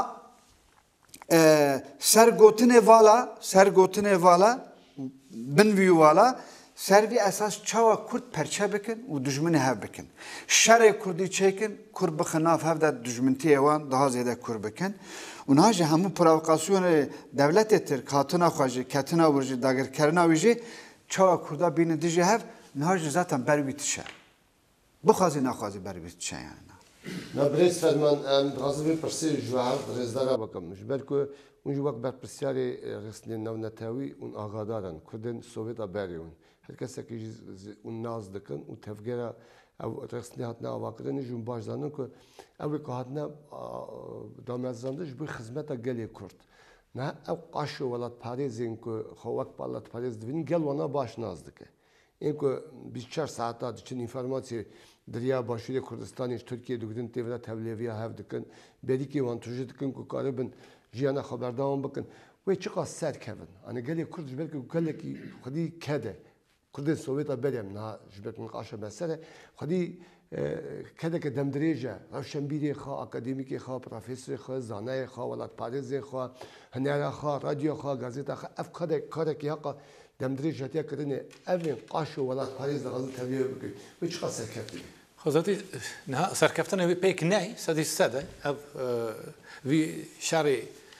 سرگوتنه والا سرگوتنه والا بنوی والا سروی اساس چاوا کرد پرچه بکن و دشمن هف بکن شر کردی چکن کرد بخناف هف دا دشمنتی اوان daha زیاده کرد بکن و نهاجه همون پروکاسیون دولت ترک هاتنا خواجه کتنا ورجه داگر کرنا ویجه چاوا کردا بین دیجه هف نهاجه zaten برویت شه بخوازی نخوازی برویت شه yani نه بريس فرمان ام غازي برسي جوهر رزدارا بكم مش بالكو اون جوك بر برسياري رسل نونتاوي اون اغادارن كردن سوفيت ابريون هر کس که اون ناز دکن و تفکر او رسلی هاتنا آواکرن جون باش زنن که اوی که هاتنا دامزندش به خدمت گلی کرد نه او قاشو ولات پاریزین که خوک بالات پاریز دوین گل ونا باش ناز دکه این که بیست و چهار ساعت چن اینفورماسیون دریا باشوری کردستانیش ترکیه دکتن تیولا تبلیغی هفت دکن بدی که وان توجه دکن که کاربن جیانا خبردارم بکن و چقدر سر کردن آن گلی کردش بلکه گلی کی خودی کده کردن سوویت بریم نه جبرت نقاش مسئله خودی کده که دم دریجه روشنبیری خوا اکادمیکی خوا پروفسور خوا زانای خوا ولات پاریزی خوا هنر خوا رادیو خوا گازیتا خوا اف کده کده کی حقا دم دریجه تیا کردن اولین قاش ولات پاریز دغاز تبلیغ بکی و چقدر سرکفتی خذتي نه سرکفتن وی پیک نه سادی ساده اف وی شاری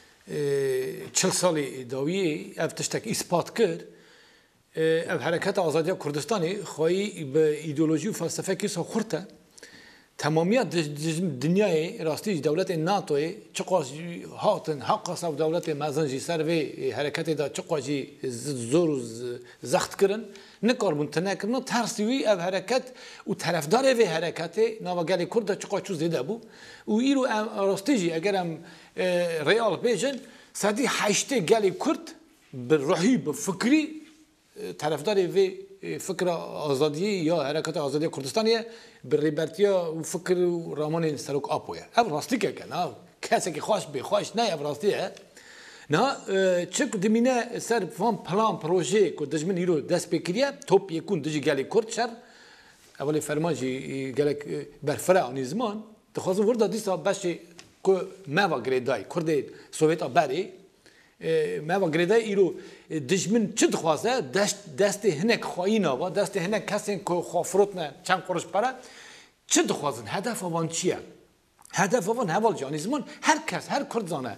چل سالی داویی اف تشتک اثبات کرد اف حرکت آزادی کردستانی خواهی به ایدئولوژی و فلسفه کی سو خورته تمامیت دنیای راستی دولت ناتوی چقاش هاتن حق صاحب دولت مازنجی سر و حرکت دا چقاجی زور زخت کردن نکار منتنکرنا ترسیوی اف حرکت و طرفدار و حرکت نواگلی کرد چقاش چوز دیده بو و ایرو راستیجی اگر هم ریال بیجن سادی هشته گلی کرد به روحی به فکری طرفدار و فکر آزادی یا حرکت آزادی کردستانیه به ریبرتیا و فکر رامان سرک آپویه اب راستی که کنه کسی که خوش به خوش نه اب راستیه نه چک دمینه سر فهم پلان پروژه که دجمن هیرو دست بکریه توپ یکون دجی گلی کرد شر اولی فرمانجی گلی برفره آنی زمان دخوازم ورده دیسا بشه که ما گریدای کرد سوویت آبری ما و گریده ایرو دشمن چه دخواسته دست دست هنک خواهینا و دست هنک کسی که خافروت نه چند قرش پره چه دخوازن هدف آوان چیه هدف آوان حوال جانی زمان هر کس هر کرد زانه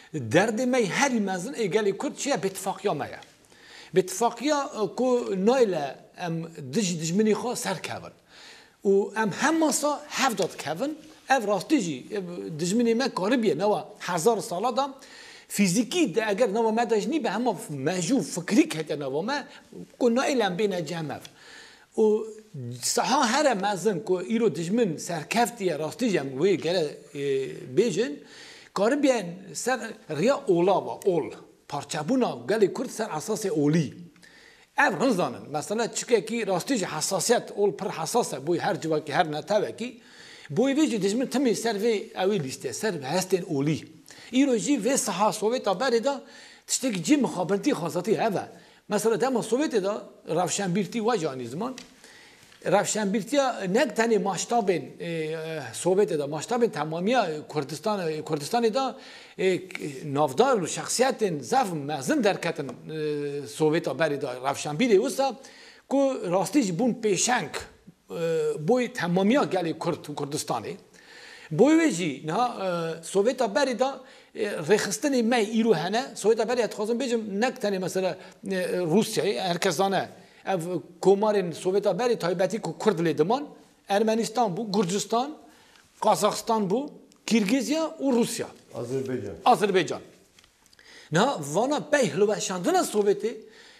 درد می هری مزن ایگلی کرد چیه به اتفاقیا میا به اتفاقیا کو نایل ام دج دجمنی خو سر کون و ام هم سا هفداد کون اف راستیجی دجمنی ما قربیه نوا هزار ساله دام فیزیکی ده اگر نوا ما دجنی به هم مهجو فکری که نوا ما کو نایل ام بین جمع و صحا هر مزن کو ایرو دجمن سرکفتیه راستیجی ام وی گره بیجن قربیه سر ریا اولا و اول پارچابونا گلی کرد سر اساس اولی اف رنزانن مثلا چکه کی راستیج حساسیت اول پر حساسه بوی هر جوا کی هر نتاوه کی بوی ویجی دجمن تمی سر وی اوی لیسته سر هستن اولی ایرو جی و صحا سوویت بری دا تشتک جی مخابرتی خاصتی هوا مثلا دما سوویت دا روشنبیرتی و جانیزمان روشنبیرتیا نک تنی ماشتابن سوویت دا ماشتابن تمامیا کردستان کردستان دا نافدار و شخصیت ضعف مزن درکتن سوویت بری دا روشنبیری وسا کو راستیج بون پیشنگ بوی تمامیا گلی کرد کردستانی بوی ویجی نه سوویت بری دا رخستنی می ایرو هنه سوویت بری اتخاذن بیجم نک تنی مثلا روسیه هرکسانه اف کومارن سوویت بری تایبتی کو کرد لیدمان ارمنستان بو گرجستان قازاقستان بو کیرگیزیا و روسیا آذربایجان آذربایجان نه وانا بیهلو باشندن سوویتی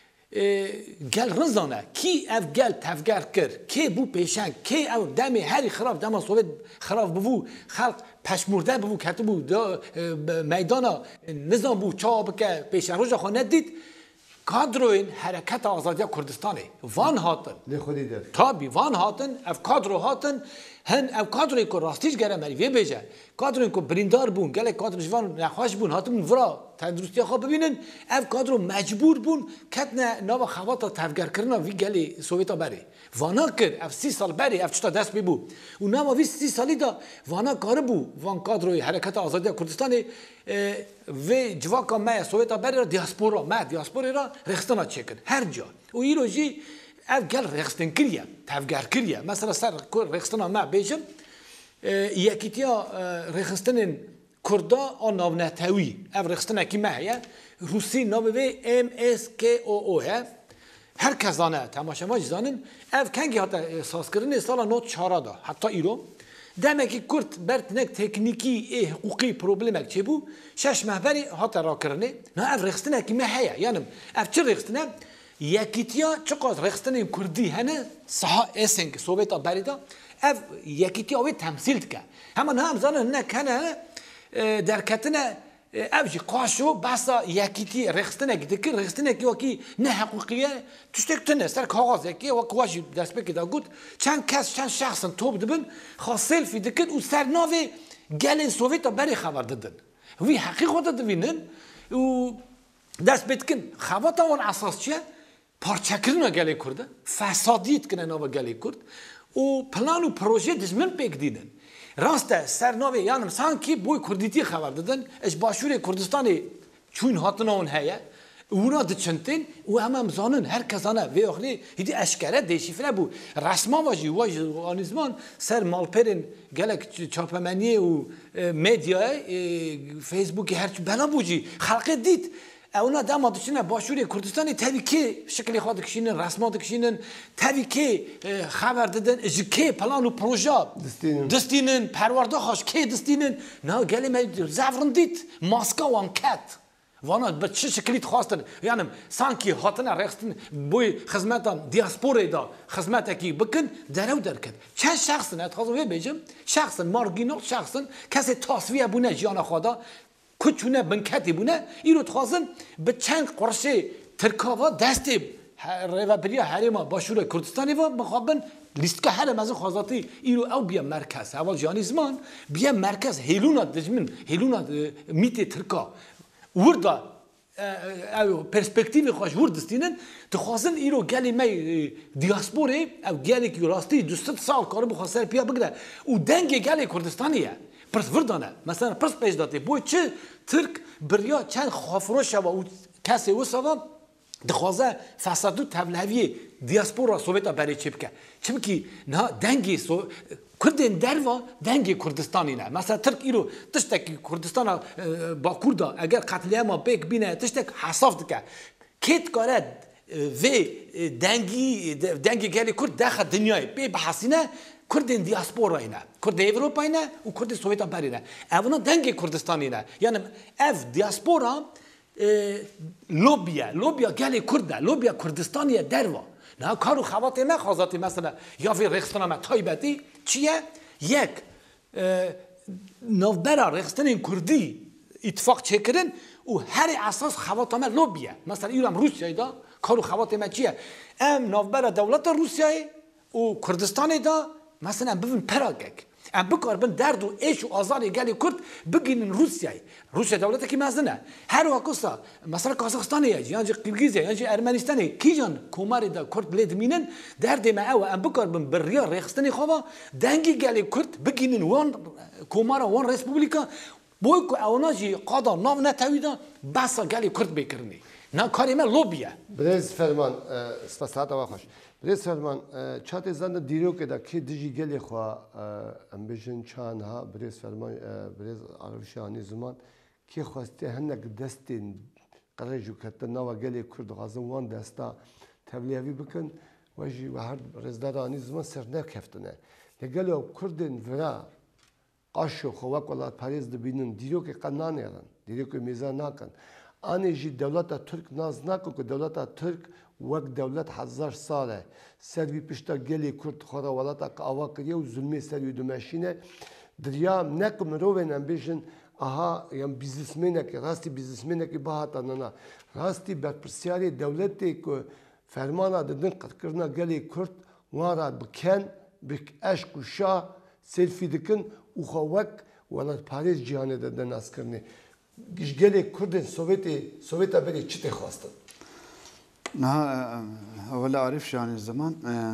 گل رزانه کی اف گل تفگر کرد کی بو پیشنگ کی او دمی هری خراب دم سوویت خراب بو خلق پشمورده بو کتو بو میدان نظام بو چاب که پیشنگ روز خانه دید کادروین حرکت آزادی کردستانی وان هاتن لخودی در تابی وان هاتن اف کادرو هاتن هن اف کادروی کو راستیج گره مری وی بجه کادروی کو بریندار بون گله کادر جوان نخواش بون هاتن ورا تندرستی خواب ببینن اف کادرو مجبور بون کتنه نو خوات تفگر کردن وی گلی سوویتا بری وانا کر اف سی سال بری اف چتا دست بی بو و نما وی سی سالی دا وانا کار بو وان کادروی حرکت آزادی کردستانی و جواکا ما سوویتا بری را دیاسپورا ما دیاسپورا را رخستانا چکن هر جا و ایرو جی اف گل رخستن کریه تفگر کریه مثلا سر رخستانا ما بیجم یکیتیا رخستن کردا آن ناونتاوی اف رخستن کی ما هیا روسی ناوی ام اس کی او او ه هر کس دانه تماشاچی زانن اف کنگی هات احساس کردن سال نوت چهار دا حتی ایرو دمکی کرد برد نک تکنیکی حقوقی پروبلمک چه بو شش مهبری هات را کرنه نه اف رخستن کی ما هیا یعنی اف چه رخستن یکیتیا چقدر رخستن کردی هنه صح اسنگ سوویت بریدا اف یکیتیا وی تمثیل که همان هم زانن نه کنه در کتنه اوجی قاشو بسا یکیتی رخستنه کی دکر رخستنه کی وکی نه حقوقیه تشتکتنه سر کاغذ کی وکی واجی دست بکی دا گود چند کس چند شخصن توب دبن خاصل فی دکر و سر ناوی گل سوویت بری خبر دادن وی حقیقت دوینن و دست بتکن خبات اون اساس چیه پارچکرنا گلی کرده فسادیت کنه ناو گلی کرد و پلان و پروژه دزمن پیک دیدن راسته سر ناوی یعنی سانکی بوی کردیتی خبر دادن اش باشور کردستانی چون هاتن اون هیا اونا دچنتین و همه مزانن هر کسانه وی آخری هیچ اشکره دیشیفره بو رسما واجی واج آنیزمان سر مالپرین گلک چاپمنی و مدیای فیسبوکی هرچ بنا بوجی خلق دید اونا دام داشتن باشوری کردستانی تابی که شکلی خود کشینن رسمات کشینن تابی که خبر دادن اجکی پلان و پروژه دستینن دستینن پرورده خواش که دستینن نه گلی می زفرن دید ماسکا و انکت وانا به چه شکلیت خواستن یعنی سانکی هاتن رخستن بوی خدمتان دیاسپوره دا خدمت کی بکن درو درکد چه شخص نه خواستم بیجم شخص مارگینال شخص کسی تصویه بونه جان خدا کچونه بنکتی بونه ایرو تخوازن به چند قرشه ترکاوا دستی رهبری حریم باشور کردستانی و مخابن لیست که هر مزه خوازاتی ایرو او بیا مرکز اول جانی زمان بیا مرکز هیلونا دجمن هیلونا میت ترکا وردا او پرسپکتیو خوش ورد دستینن تخوازن ایرو گلی می دیاسپوره او گلی که راستی دوست سال کارو بخواسته پیا بگره او دنگ گلی کردستانیه پس وردانه مثلا پس پیش داده بوی چه ترک بریا چند خافروش و کسی وسوا دخوازه فسادو تبلوی دیاسپورا سوویتا برای چه بکه چه بکی نه دنگی سو کردین دروا دنگ کردستانی نه مثلا ترک ایرو تشتکی کردستان با کردا اگر قتلیام بیک بینه تشتک حساف دکه کیت کارد و دنگی دنگی گلی کرد داخل دنیای بی بحثینه کردین دیاسپورا اینه کرد اروپا اینه و کرد سوویت امپرینه اونا دنگ کردستانی نه یعنی اف دیاسپورا لوبیا لوبیا گلی کرده لوبیا کردستانی دروا نه کارو خواته ما خواهد مثلا یا فی رخستان ما تایبتی چیه یک نوبرا رخستان کردی اتفاق چکرن و هر اساس خواته ما لوبیا مثلا ایران روسیه دا کارو خواته ما چیه ام نوبرا دولت روسیه و کردستان دا مثلا ببین پراگک ام بکار بن درد و ایش و آزاری گلی کرد بگین روسیه روسیه دولتی که مزنه هر وقتا مثلا کازاخستانه یا قرقیزه یا ارمنستانه کی جان کوماری دا کرد لید مینن درد ما او ام بکار بن بریا رخستانی خوا دنگی گلی کرد بگین وان کومارا وان رسپوبلیکا بوی کو اوناجی قادا ناو نتویدا بسا گلی کرد بکرنی نه کاری ما لوبیه برز فرمان سپاسات و خوش برز فرمان چات زند دیرو که دا کی دیجی گلی خوا امبیشن چان ها برز فرمان برز عربشانی زمان کی خواسته هنگ دستین قرجو کت نوا گلی کرد غازم وان دستا تبلیغی بکن وجی و هر رزدارانی زمان سر نکفتنه لگلو کردن ورا قاشو خوک ولات پاریز دبینن دیرو که قنان یارن دیرو که میزان نکن آنی جی دولت ترک ناز نکو که دولت ترک وقت دولت هزار ساله سروی پشتا گلی کرد خورا ولات که آوا کریه و ظلمی سروی دومشینه دریام نکم روین هم بیشن آها یم بیزنسمنه که راستی بیزنسمنه که باهاتا نه راستی برپرسیاری دولتی که فرمانا دادن قد کرنا گلی کرد وارا بکن بک اشک و شاه سلفی دکن و خوک ولات پاریز جهانه دادن از کرنه گلی کردن سوویتی سوویتا بری چی تخواستن؟ نه اولا عارف جانی زمان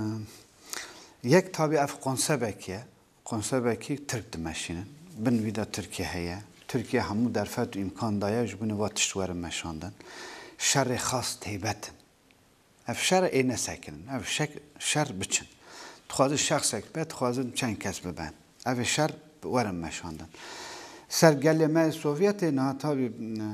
یک تابع اف قنصبکیه قنصبکی ترک دمشینن بن ویدا ترکیه هیا ترکیه همو درفت و امکان دایه جبونه و تشتوار مشاندن شر خاص تیبتن اف شر اینه سکنن اف شر بچن تخواز شخص اکبه تخواز چند کس ببن اف شر ورم مشاندن سر گلمه سوویت نه تابع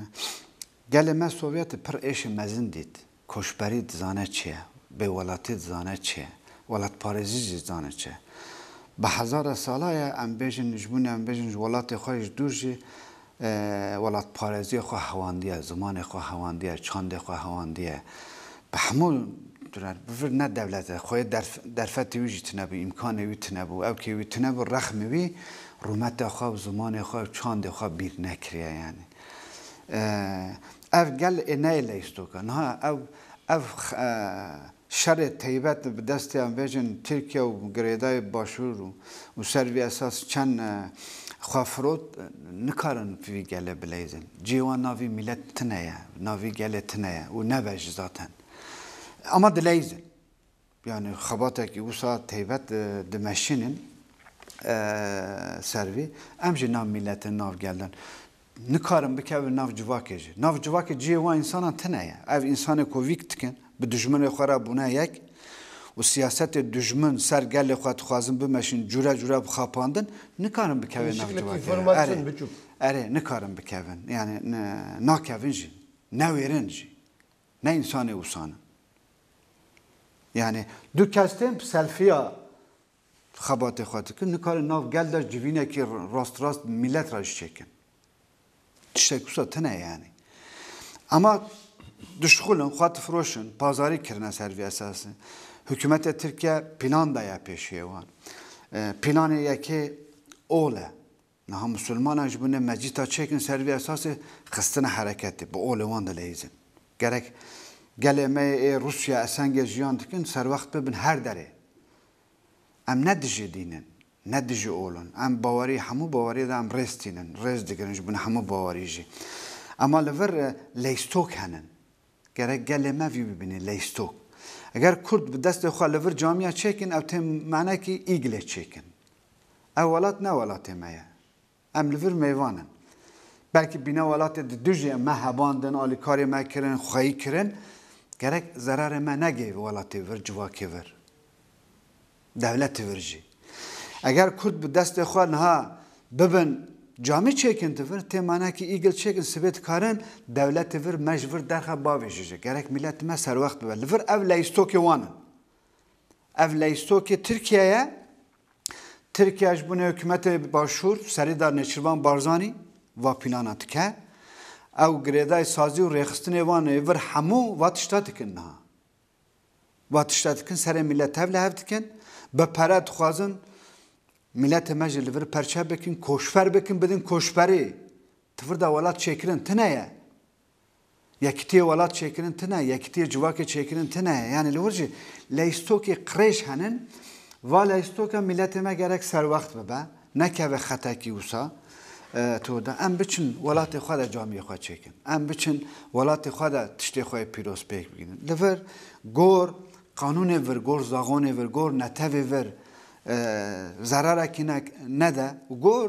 گلمه سوویت پر ایش مزن دید کشبری زانه چیه به ولاتی زانه چیه ولات پارزی زانه چیه به هزار ساله ام بیشن جبون ام بیشن ولات خویش دورجی ولات پارزی خو هواندیه زمان خو هواندیه چاند خو هواندیه به همون درن بفر نه دولت خوی در درفت ویجی تنبو امکان وی تنبو او که وی تنبو رخم وی رومت خو زمان خو چاند خو بیر نکریه یعنی اف گل اینه لیستو کن ها او اف شر تیبت به دست ام بیشن ترکیه و گریدای باشور و سروی اساس چند خافرود نکارن فی گله بلیزن جیوان ناوی ملت تنیه ناوی گله تنیه و نباش ذاتن اما دلیزن یعنی خباته که او ساعت تیبت دمشینن سروی امجی ناو ملت ناو گلن نکارم بکه ناو جواکه جی ناو جواکه جی و انسان تنیه او انسان کوویک تکن به دشمن خورا بونه یک و سیاست دشمن سر گل خود خوازم بمشین جوره جوره بخاپاندن نکارم بکه ناو جواکه اره اره نکارم بکه یعنی ناکوین جی نویرن جی نه انسان اوسانه یعنی دو کستیم سلفیا خبات خواهد کن نکار ناو گل داشت جوینه که راست راست ملت راش چکن تشتکوسا تنه یعنی اما دشخولن خواهد فروشن پازاری کرنه سروی اساسه حکومت ترکیه پلان دایا پیشیه وان پلان یکی اوله نه مسلمان اجبونه مجیتا چکن سروی اساسه خستن حرکتی با اوله وان دلیزن گرک گلمه روسیا اسنگ جیان دکن سر وقت ببین هر داره ام ندجی دینن ندجی اولن ام باوری همو باوری دا ام رستینن رست دگرنج بون همو باوری جی اما لور لیستوک هنن گره گلمه وی ببینه لیستوک اگر کرد به دست خواه لور جامعه چکن او تیم معنی که ایگله چکن اولات نه ولات مایه ام لور میوانن بلکه بینا ولات دوجی ما هباندن آلی کاری ما کرن خواهی کرن گرک ضرر ما نگه ولات ور جواکی ور دولت ورجی اگر کرد به دست خود نها ببن جامعه چکن تفر تمانا که ایگل چکن سبت کارن دولت تفر مجبور درخه باویجه گرک ملت ما سر وقت ببر لفر اف لیستوک وانن اف لیستوک ترکیه ترکیه اجبونه حکومت باشور سریدار نچروان بارزانی و پلانات که او گریدای سازی و ریخستن وان ور همو واتشتات کن نه واتشتات کن سر ملت هفله هفت کن به پرد خوازن ملت مجل ور پرچه بکن کوشفر بکن بدن کوشفری تفر دا ولات چکرن تنه یکتی ولات چکرن تنه یکتی جواک چکرن تنه یعنی لورجی لیستوکی قریش هنن و لیستوکا ملت ما گرک سر وقت ببا نکه و خطا کی وسا تو دا ام بچن ولات خود جامعه خود چکن ام بچن ولات خود تشتی خود پیروز بیک بگیرن لور گور قانون ور گور زاغون ور گور نتوی ور zarara ki ne de gor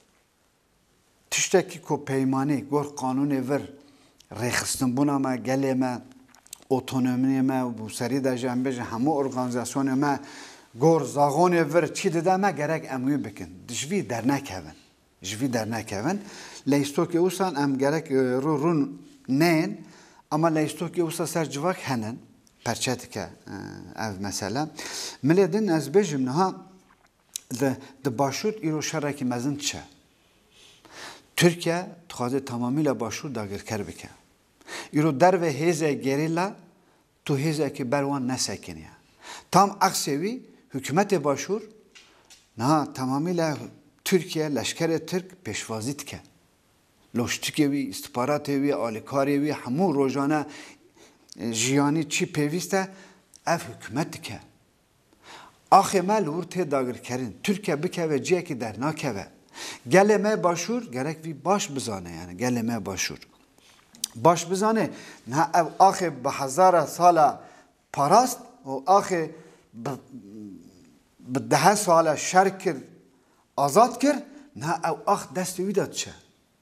tişteki ko peymani gor kanunu ver rexistin buna ma geleme otonomi ma bu seri de jembe hemu organizasyon ma gor zagon ver çi de ma gerek emü bikin dijvi dernek heven jvi dernek heven leistoki usan em gerek ru run nein ama leistoki usa ser civak henen perçetike ev mesela miledin ez bejim naha de de başur iro şeraki mezin çe Türkiye txaze tamamıyla başur dagirker bike iro der ve heze gerilla tu heze ki berwan nesekiniya tam aksevi hükümete başur naha tamamıyla Türkiye leşkere Türk peşvazit ke loştikevi istihbaratevi alikarevi hamu rojana jiyani çi peviste ev hükümet ke Axı məlur te dagirkerin Türkiye bike ve ciyeki der nakeve geleme başur gerek bir baş bizane yani geleme başur baş bizane ne ev axı be hazara sala parast o axı be daha sala şerkir azat kir ne ev ax desti vidat çe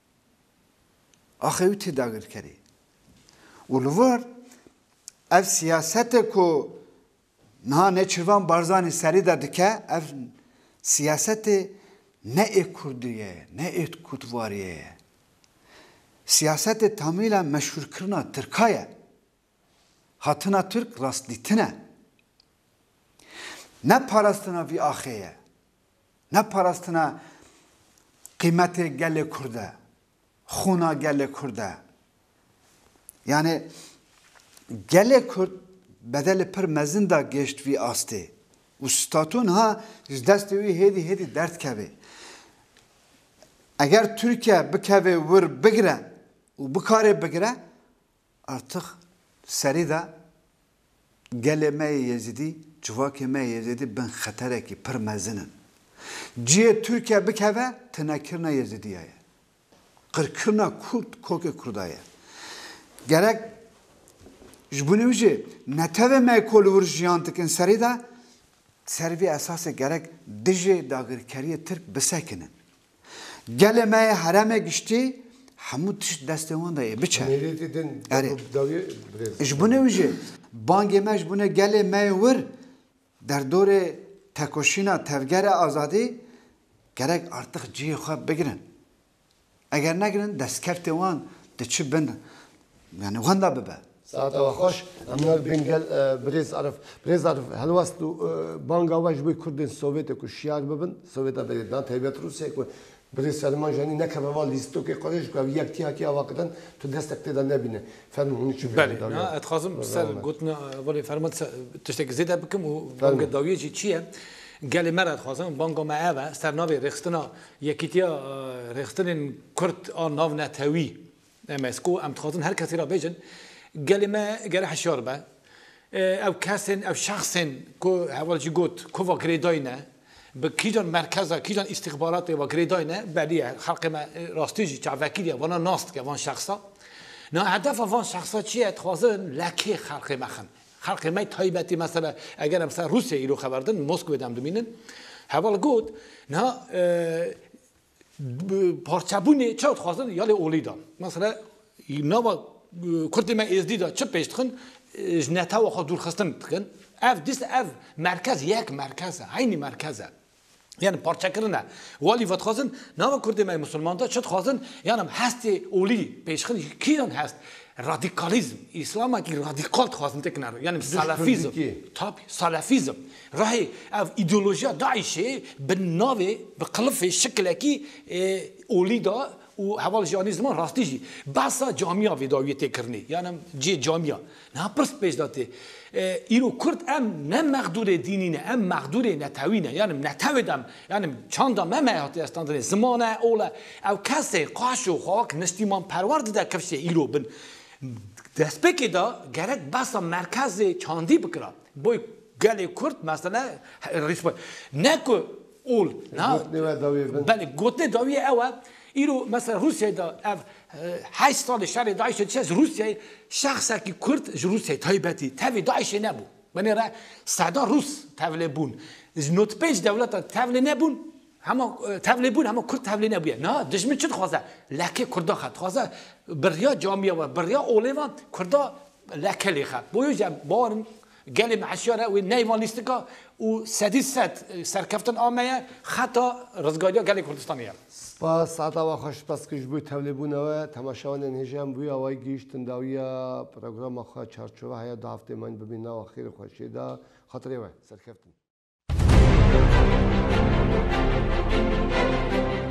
axı te dagirkeri ulvar ev siyasete ko na ne çırvan barzani seri dedike ev siyaseti ne e Kurdiye ne e Kutvariye siyaseti tamıyla meşhur kırna Türkiye hatına Türk rastlitine ne parastına vi ahiye ne parastına kıymeti gele Kurde xuna gele Kurde yani gele Kurd bedeli per mezin da geçt vi asti. U statun ha desti vi hedi hedi dert keve. Eğer Türkiye bikeve vur bigre u bikare bigre artık seri da geleme Yezidi civakeme Yezidi ben xatereki per mezinin. Ciye Türkiye bikeve tenekirna Yezidiye. Kırkırna Kurt koke Kurdaya. Gerek Jbunevci neteve mekol vur jiyantikin seri da servi esası gerek dije dagirkeriye Türk bisekinin. Geleme harame geçti hamu tiş destevan da ye biçe. Jbunevci bangeme jbune geleme vur der dore tekoşina tevgere azadi gerek artık ciye xwe bigirin. Eğer ne girin deskefte wan de çi bin yani wan da bibe. ساعت و خوش امنال بنگل بریز عرف بریز عرف هلواست و بانگ آواج بی کردن سوویت کو شیار ببن سوویت بریدان تایبت روسیه کو بریز سلمان جانی نکبه وال لیستو که قرش کو یک تی هاتی آواقدن تو دستک تدا نبینه فرم هونی چی بله نه اتخاذم سر گوتنا ولی فرمت تشتک زیده بکم و بانگ داویه چی چیه گلی مرد خواستم بانگ ما اوه سر ناوی رخستنا یکیتیا رخستن کرد آن ناو نتوی مسکو ام تخاذن هر کسی را بیجن قال قال حشوربه او كاسن او شخصن كو حوالي قوت كوفا كريداينا بكيجان مركزه كيجان استخبارات و كريداينا بعديه خلق ما راستيجي تاع وكيليا وانا ناست كوان شخصا نا هدف وان شخصا چيه تخوازن لكي خلق مخن خلق ما تايبتي مثلا اگر مثلا روسيا يلو خبردن موسكو دم دمينن حوالي قوت نا پارچبوني چا تخوازن يالي اوليدان مثلا نوا کردی ما ازدی دا چه پیش کن جنتا و خود دور خستن کن اف دیس اف مرکز یک مرکزه عینی مرکزه یعنی پارچه کردنه ولی وقت خواستن نه کرده ما مسلمان دا شد خواستن یعنی هست اولی پیشخدی کیان هست رادیکالیزم اسلام کی رادیکال خواستن تکنار یعنی سلفیزم تاب سلفیزم راهی او ایدئولوژی داعشه به نوع به قلف شکل کی اولی دا و حوال جانیزم راستیجی بس جامعه وداویت کرنی یعنی جی جامعه نه پرست پیش داده ایرو کرد ام نه مقدور دینی نه ام مقدور نتوینه یعنی نتویدم یعنی چند ما میاد استانداری زمانه اوله او کسی قاش و خاک نستیمان پرورد ده کفش ایرو بن دست بکی دا گرک بس مرکز چاندی بکرا بای گلی کرد مثلا ریس بای نکو اول نه بله گوته داوی اوه ایرو مثلا روسیه دا اف هشت سال شهر داعش چه از روسیه شخصی که کرد روسیه تایبتی تابع داعش نبود من را صدا روس تابع بون نوت پنج دولت تابع نبود همه تابع بون همه کرد تابع نبود نه دشمن چه خواسته لکه کرد خواست خواسته بریا جامعه و بریا اولوا کرد لکه لیخت بویج بارن گلی معشره و نیوانیستکا و سدیست سرکفتن آمیه خطا رزگاریا گلی کردستانیه سپاس ساعتا و خوش پس کش بوی تولیبونه و تماشاوان انهجام بوی آوای گیشتن داویا پروگرام خواه چارچوه های دو هفته من ببینه و خیر خوشی دا خاطری و سرکفتن